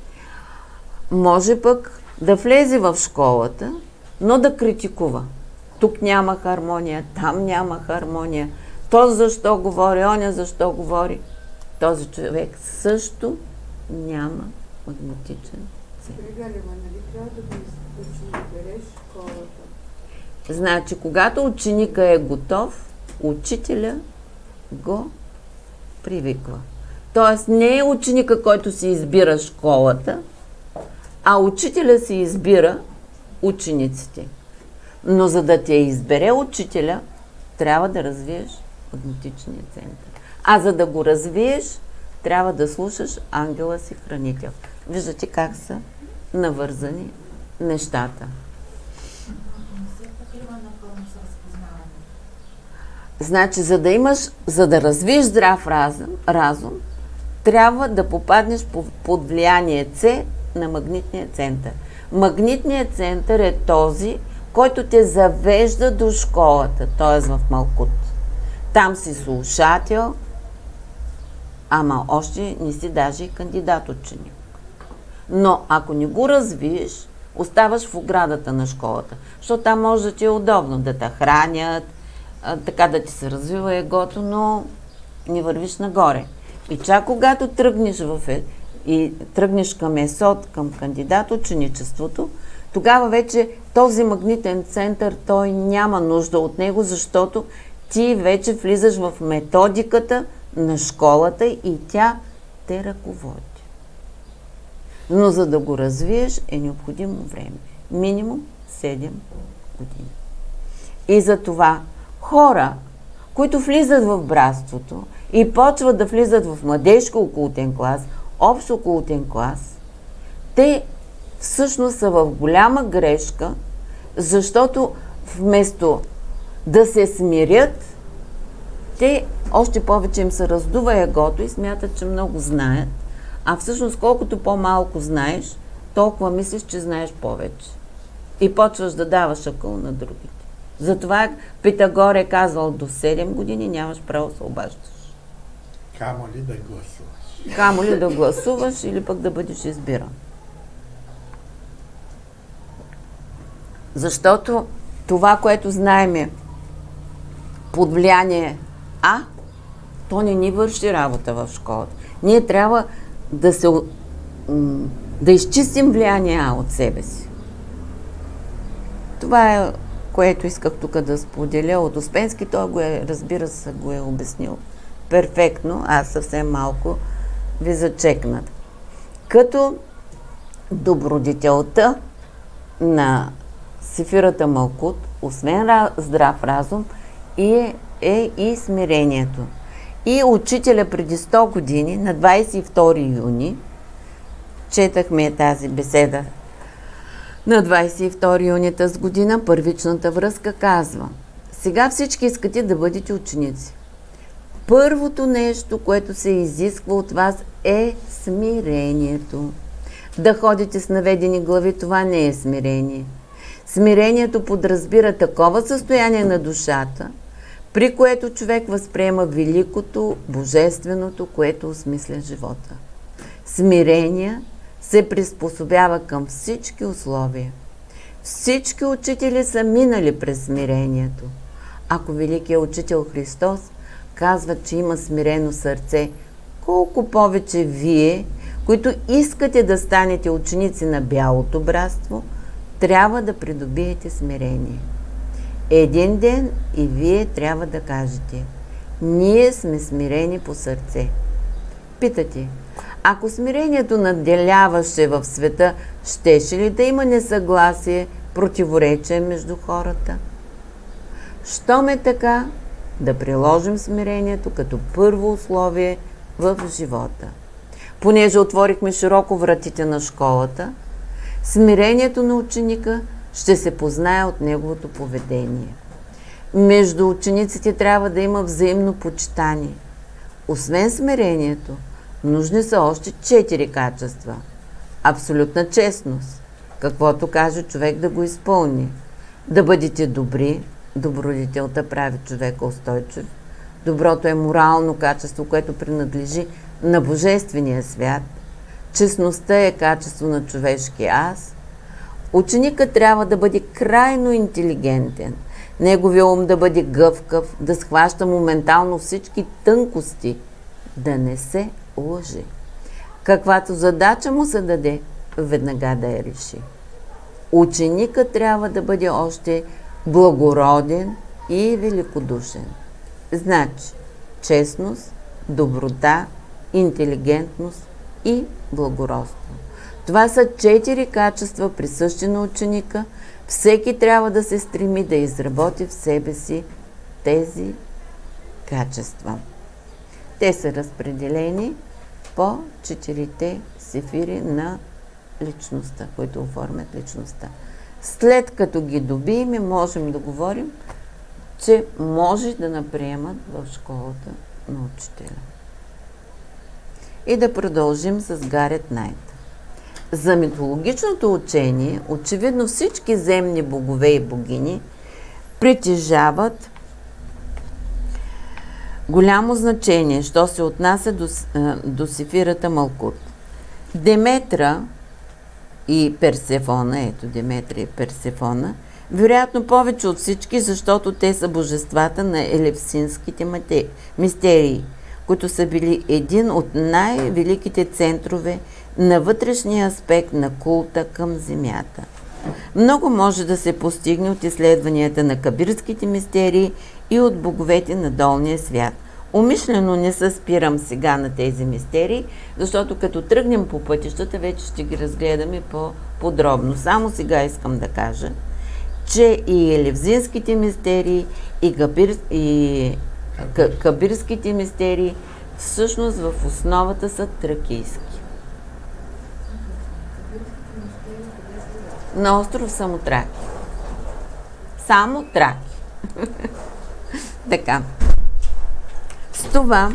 Може пък да влезе в школата, но да критикува. Тук няма хармония, там няма хармония. То защо говори, оня защо говори. Този човек също няма магнетичен център. Пригалева, нали трябва да избереш школата? Значи, когато ученика е готов, учителя го привиква. Тоест, не е ученика, който си избира школата, а учителя си избира учениците. Но за да те избере учителя, трябва да развиеш магнетичния център. А за да го развиеш, трябва да слушаш ангела си хранител. Виждате как са навързани нещата. Значи, за да развиеш здрав разум, трябва да попаднеш под влияние С на магнитния център. Магнитният център е този, който те завежда до школата, т.е. в Малкут. Там си слушател, ама още не си даже и кандидат ученик. Но ако не го развиеш, оставаш в оградата на школата, защото там може да ти е удобно да те хранят, така да ти се развива егото, но не вървиш нагоре. И чак когато тръгнеш към ЕСОД, към кандидат ученичеството, тогава вече този магнитен център, той няма нужда от него, защото ти вече влизаш в методиката на школата и тя те ръководи. Но за да го развиеш е необходимо време. Минимум 7 години. И за това хора, които влизат в братството и почват да влизат в младежко окултен клас, общ окултен клас, те всъщност са в голяма грешка, защото вместо да се смирят, те още повече им се раздува егото и смятат, че много знаят, а всъщност колкото по-малко знаеш, толкова мислиш, че знаеш повече. И почваш да даваш акъл на другите. Затова Питагор е казал, до 7 години нямаш право да се обаждаш. Камо ли да гласуваш? Камо ли да гласуваш или пък да бъдеш избиран. Защото това, което знаем под влияние А, то не ни върши работа в школата. Ние трябва да изчистим влияние А от себе си. Това е, което исках тук да споделя от Успенски. Той разбира се, го е обяснил перфектно. Аз съвсем малко ви зачекнат. Като добродетелта на Сефирата Малкут, освен здрав разум, е и смирението. И учителя преди 100 години, на 22 юни, четахме тази беседа, на 22 юни тази година, първичната връзка казва: сега всички искате да бъдете ученици. Първото нещо, което се изисква от вас, е смирението. Да ходите с наведени глави, това не е смирение. Смирението подразбира такова състояние на душата, при което човек възприема великото, божественото, което осмисля живота. Смирение се приспособява към всички условия. Всички учители са минали през смирението. Ако великият учител Христос казва, че има смирено сърце, колко повече вие, които искате да станете ученици на бялото братство, трябва да придобиете смирение. Един ден и вие трябва да кажете: ние сме смирени по сърце. Питате: ако смирението надделяваше в света, щеше ли да има несъгласие, противоречие между хората? Щом е така, да приложим смирението като първо условие в живота. Понеже отворихме широко вратите на школата, смирението на ученика ще се познае от неговото поведение. Между учениците трябва да има взаимно почитание. Освен смирението, нужни са още 4 качества. Абсолютна честност. Каквото каже човек, да го изпълни. Да бъдете добри. Добродетелта прави човека устойчив. Доброто е морално качество, което принадлежи на божествения свят. Честността е качество на човешкия аз. Ученикът трябва да бъде крайно интелигентен. Неговия ум да бъде гъвкав, да схваща моментално всички тънкости, да не се лъже. Каквато задача му се даде, веднага да я реши. Ученикът трябва да бъде още благороден и великодушен. Значи, честност, доброта, интелигентност и благородство. Това са 4 качества, присъщи на ученика. Всеки трябва да се стреми да изработи в себе си тези качества. Те са разпределени по 4 сефири на личността, които оформят личността. След като ги добием, можем да говорим, че може да наприемат в школата на учителя. И да продължим с Гарет Найт. За митологичното учение, очевидно всички земни богове и богини притежават голямо значение, що се отнася до сефирата Малкут. Деметра и Персефона, ето Деметра и Персефона, вероятно повече от всички, защото те са божествата на елевсинските мистерии, които са били един от най-великите центрове на вътрешния аспект на култа към Земята. Много може да се постигне от изследванията на кабирските мистерии и от боговете на долния свят. Умишлено не се спирам сега на тези мистерии, защото като тръгнем по пътищата, вече ще ги разгледаме по-подробно. Само сега искам да кажа, че и елевзинските мистерии, и кабирските мистерии всъщност в основата са тракийски. На остров Самотраки. Само Траки. Така. С това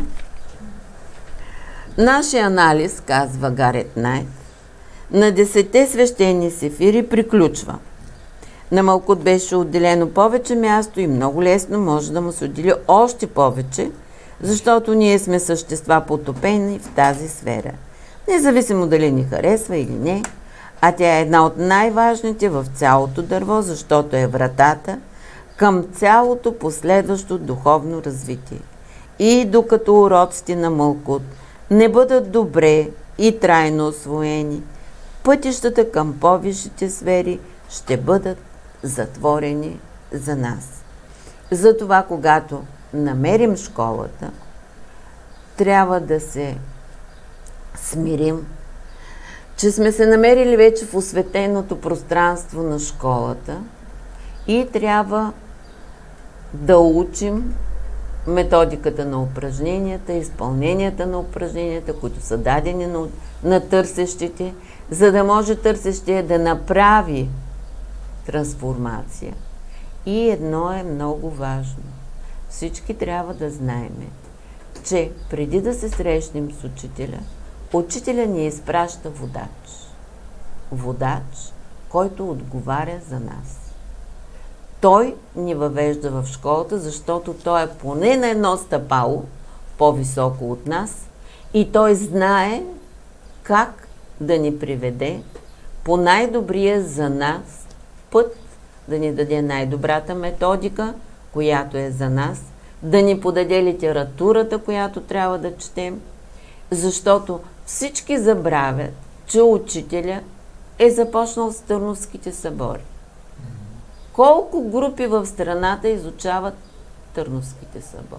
нашия анализ, казва Гарет Найт, на 10 свещени сефири приключва. На Малкут беше отделено повече място и много лесно може да му се отдели още повече, защото ние сме същества потопени в тази сфера. Независимо дали ни харесва или не, а тя е една от най-важните в цялото дърво, защото е вратата към цялото последващо духовно развитие. И докато уроците на Малкут не бъдат добре и трайно освоени, пътищата към по-висшите сфери ще бъдат затворени за нас. Затова, когато намерим школата, трябва да се смирим, че сме се намерили вече в осветеното пространство на школата и трябва да учим методиката на упражненията, изпълненията на упражненията, които са дадени на търсещите, за да може търсещия да направи трансформация. И едно е много важно. Всички трябва да знаем, че преди да се срещнем с учителя, учителя ни изпраща водач. Водач, който отговаря за нас. Той ни въвежда в школата, защото той е поне на едно стъпало по-високо от нас и той знае как да ни приведе по най-добрия за нас път, да ни даде най-добрата методика, която е за нас, да ни подаде литературата, която трябва да четем, защото всички забравят, че учителя е започнал с Търновските събори. Колко групи в страната изучават Търновските събори?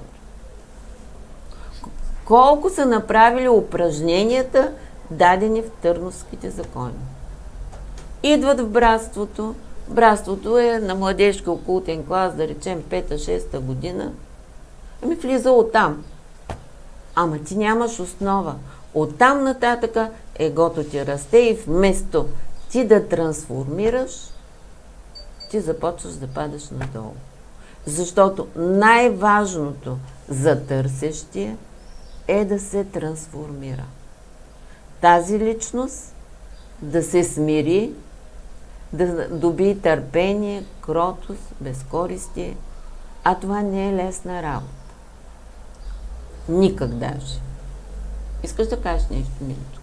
Колко са направили упражненията, дадени в Търновските закони? Идват в братството. Братството е на младежки окултен клас, да речем 5-6 година. Ами влиза оттам. Ама ти нямаш основа. Оттам нататъка егото ти расте и вместо ти да трансформираш, ти започваш да падаш надолу. Защото най-важното за търсещия е да се трансформира. Тази личност да се смири, да добие търпение, кротост, безкористие, а това не е лесна работа. Никак даже. Искаш да кажеш нещо, Миличко?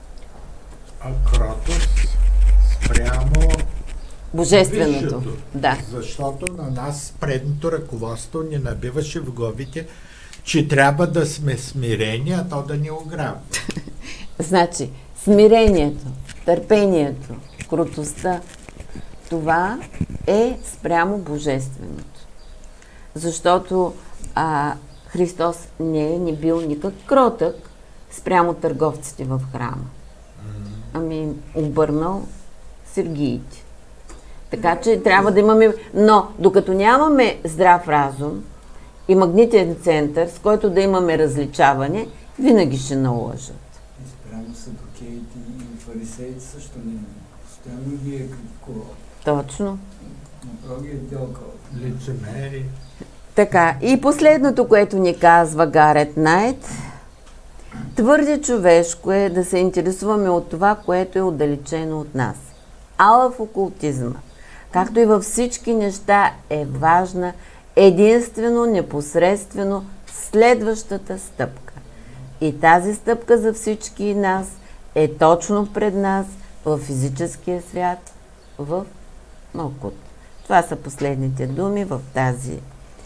Кротост спрямо Божественото. висшето. Да. Защото на нас предното ръководство ни набиваше в главите, че трябва да сме смирени, а то да ни ограбва. Значи, смирението, търпението, кротостта, това е спрямо божественото. Защото Христос не е бил никак кротък спрямо търговците в храма. Ами обърнал сергиите. Така че трябва да имаме... Но докато нямаме здрав разум и магнитен център, с който да имаме различаване, винаги ще налъжат. И спрямо садокеите и фарисеите също не е. Постоянно ги е критикувал. Точно. Направо ги е тялкал. Лицемери. Така, и последното, което ни казва Гарет Найт, твърде човешко е да се интересуваме от това, което е отдалечено от нас. Ала в окултизма, както и във всички неща, е важна единствено, непосредствено следващата стъпка. И тази стъпка за всички нас е точно пред нас в физическия свят, в Малкут. Това са последните думи в тази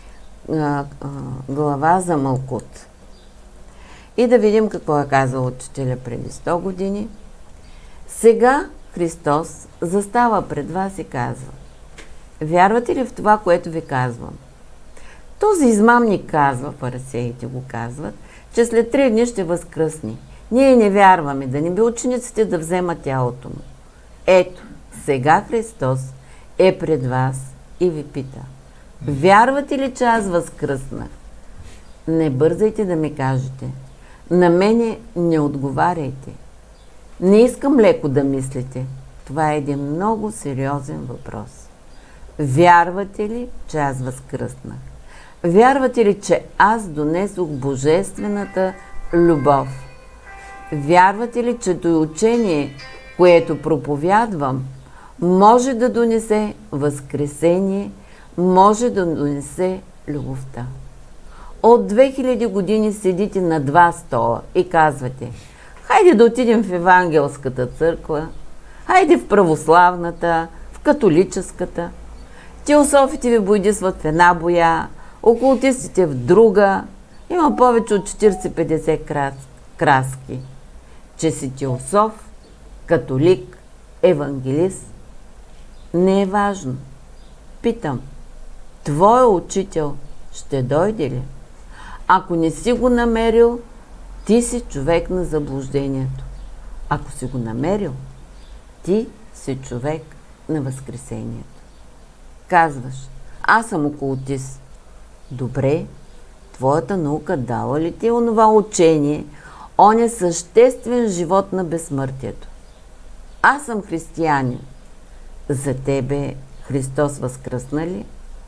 глава за Малкут. И да видим какво е казал учителя преди 100 години. Сега Христос застава пред вас и казва: вярвате ли в това, което ви казвам? Този измамник казва, фарисеите го казват, че след 3 дни ще възкръсне. Ние не вярваме, да не би учениците да вземат тялото му. Ето, сега Христос е пред вас и ви пита: вярвате ли, че аз възкръснах? Не бързайте да ми кажете. На мене не отговаряйте. Не искам леко да мислите. Това е един много сериозен въпрос. Вярвате ли, че аз възкръснах? Вярвате ли, че аз донесох божествената любов? Вярвате ли, че той учение, което проповядвам, може да донесе възкресение, може да донесе любовта? От 2000 години седите на 2 стола и казвате: хайде да отидем в Евангелската църква, хайде в православната, в католическата. Теософите ви бойдисват в една боя, окултистите в друга. Има повече от 40-50 краски. Че си теософ, католик, евангелист, не е важно. Питам: твой учител ще дойде ли? Ако не си го намерил, ти си човек на заблуждението. Ако си го намерил, ти си човек на възкресението. Казваш: аз съм окултист. Добре, твоята наука дала ли ти онова учение, оня съществен живот на безсмъртието? Аз съм християнин. За тебе Христос възкръсна ли?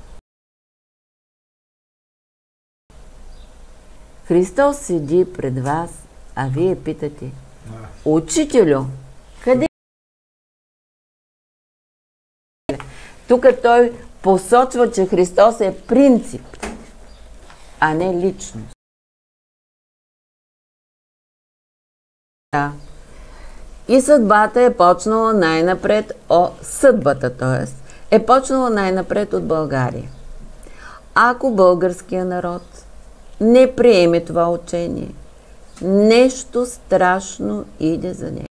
Христос седи пред вас, а вие питате: учителю, къде? Тук той посочва, че Христос е принцип, а не личност. Да. И съдбата е почнала най-напред, е почнала най-напред от България. Ако българския народ не приеме това учение, нещо страшно иде за него.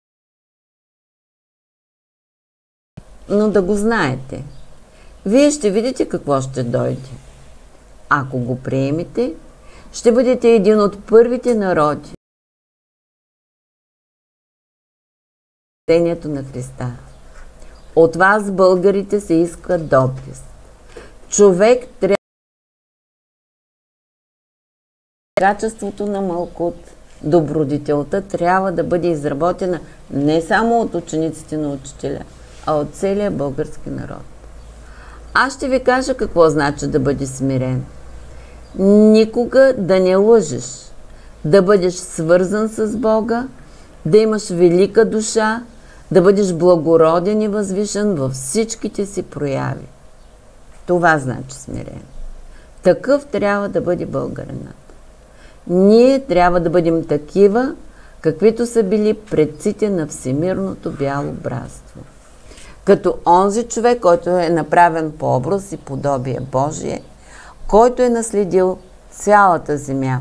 Но да го знаете, вие ще видите какво ще дойде. Ако го приемете, ще бъдете един от първите народи на Христа. От вас, българите, се иска доблест. Човек трябва качеството на Малкут, добродетелта трябва да бъде изработена не само от учениците на учителя, а от целия български народ. Аз ще ви кажа какво значи да бъдеш смирен. Никога да не лъжеш, да бъдеш свързан с Бога, да имаш велика душа, да бъдеш благороден и възвишен във всичките си прояви. Това значи смирен. Такъв трябва да бъде българинът. Ние трябва да бъдем такива, каквито са били предците на всемирното бяло братство. Като онзи човек, който е направен по образ и подобие Божие, който е наследил цялата земя.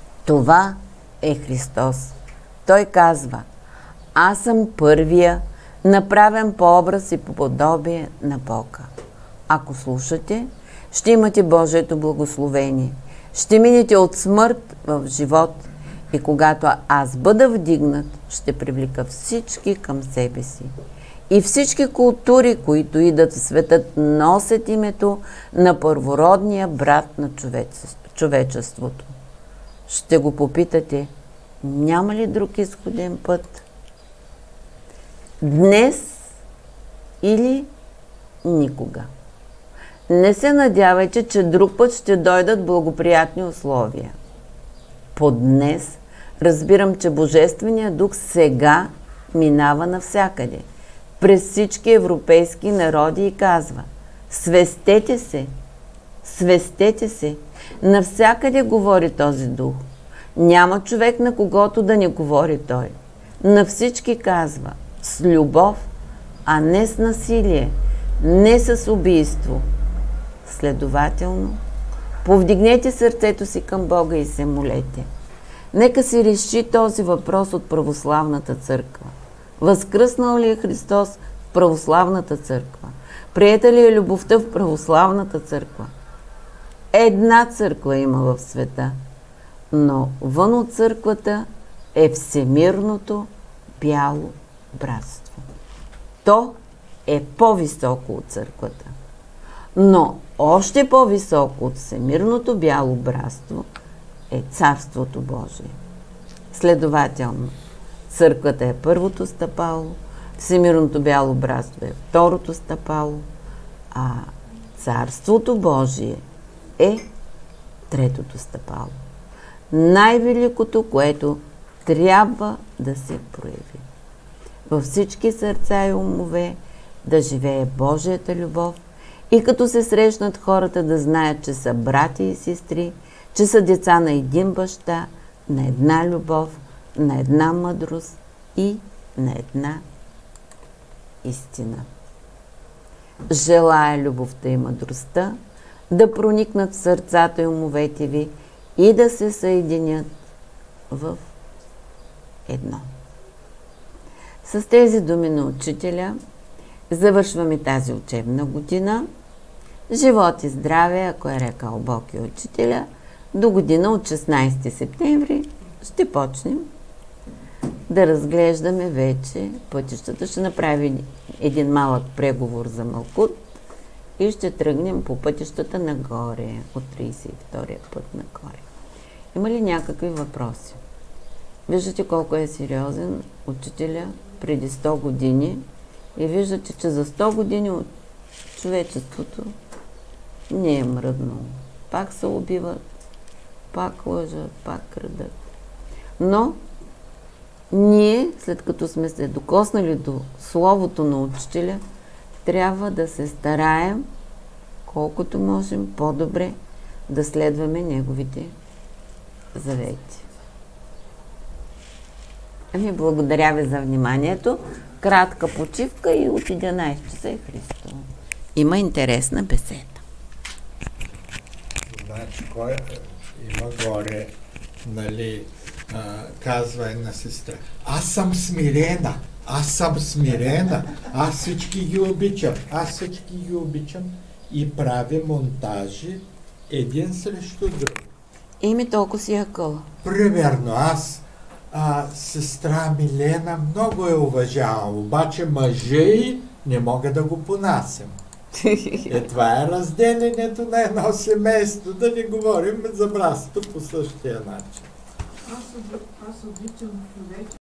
Това е Христос. Той казва: аз съм първия, направен по образ и по подобие на Бога. Ако слушате, ще имате Божието благословение. Ще минете от смърт в живот и когато аз бъда вдигнат, ще привлека всички към себе си. И всички култури, които идат в светът, носят името на първородния брат на човечеството. Ще го попитате, няма ли друг изходен път? Днес или никога. Не се надявайте, че друг път ще дойдат благоприятни условия. По днес разбирам, че Божественият дух сега минава навсякъде, през всички европейски народи и казва: свестете се, свестете се. Навсякъде говори този дух. Няма човек, на когото да не говори той. На всички казва с любов, а не с насилие, не с убийство. Следователно, повдигнете сърцето си към Бога и се молете. Нека си реши този въпрос от православната църква. Възкръснал ли е Христос в православната църква? Приета ли е любовта в православната църква? Една църква има в света, но вън от църквата е всемирното бяло братство. То е по-високо от църквата. Но още по-високо от всемирното бяло братство е Царството Божие. Следователно, църквата е първото стъпало, всемирното бяло братство е второто стъпало, а Царството Божие е третото стъпало. Най-великото, което трябва да се прояви. Във всички сърца и умове да живее Божията любов и като се срещнат хората да знаят, че са брати и сестри, че са деца на един баща, на една любов, на една мъдрост и на една истина. Желая любовта и мъдростта да проникнат в сърцата и умовете ви и да се съединят в едно. С тези думи на учителя завършваме тази учебна година. Живот и здраве, ако е рекал Бог и учителя, до година от 16 септември ще почнем да разглеждаме вече пътищата. Ще направим един малък преговор за Малкут и ще тръгнем по пътищата нагоре, от 32-я път нагоре. Има ли някакви въпроси? Виждате колко е сериозен учителя преди 100 години и виждате, че за 100 години от човечеството не е мръднало. Пак се убиват, пак лъжат, пак крадат. Но ние, след като сме се докоснали до словото на учителя, трябва да се стараем колкото можем по-добре да следваме неговите завети. Благодаря ви за вниманието. Кратка почивка и от 11 часа е Христо. Има интересна беседа. Значи, кой има горе, нали, казва една сестра: аз съм смирена, аз всички ги обичам, и прави монтажи един срещу друг. Ими толкова си якъл. Примерно, аз сестра Милена много я уважавам, обаче мъжа й не мога да го понасям. Това е разделението на едно семейство, да не говорим за братството по същия начин. Аз обичам човек,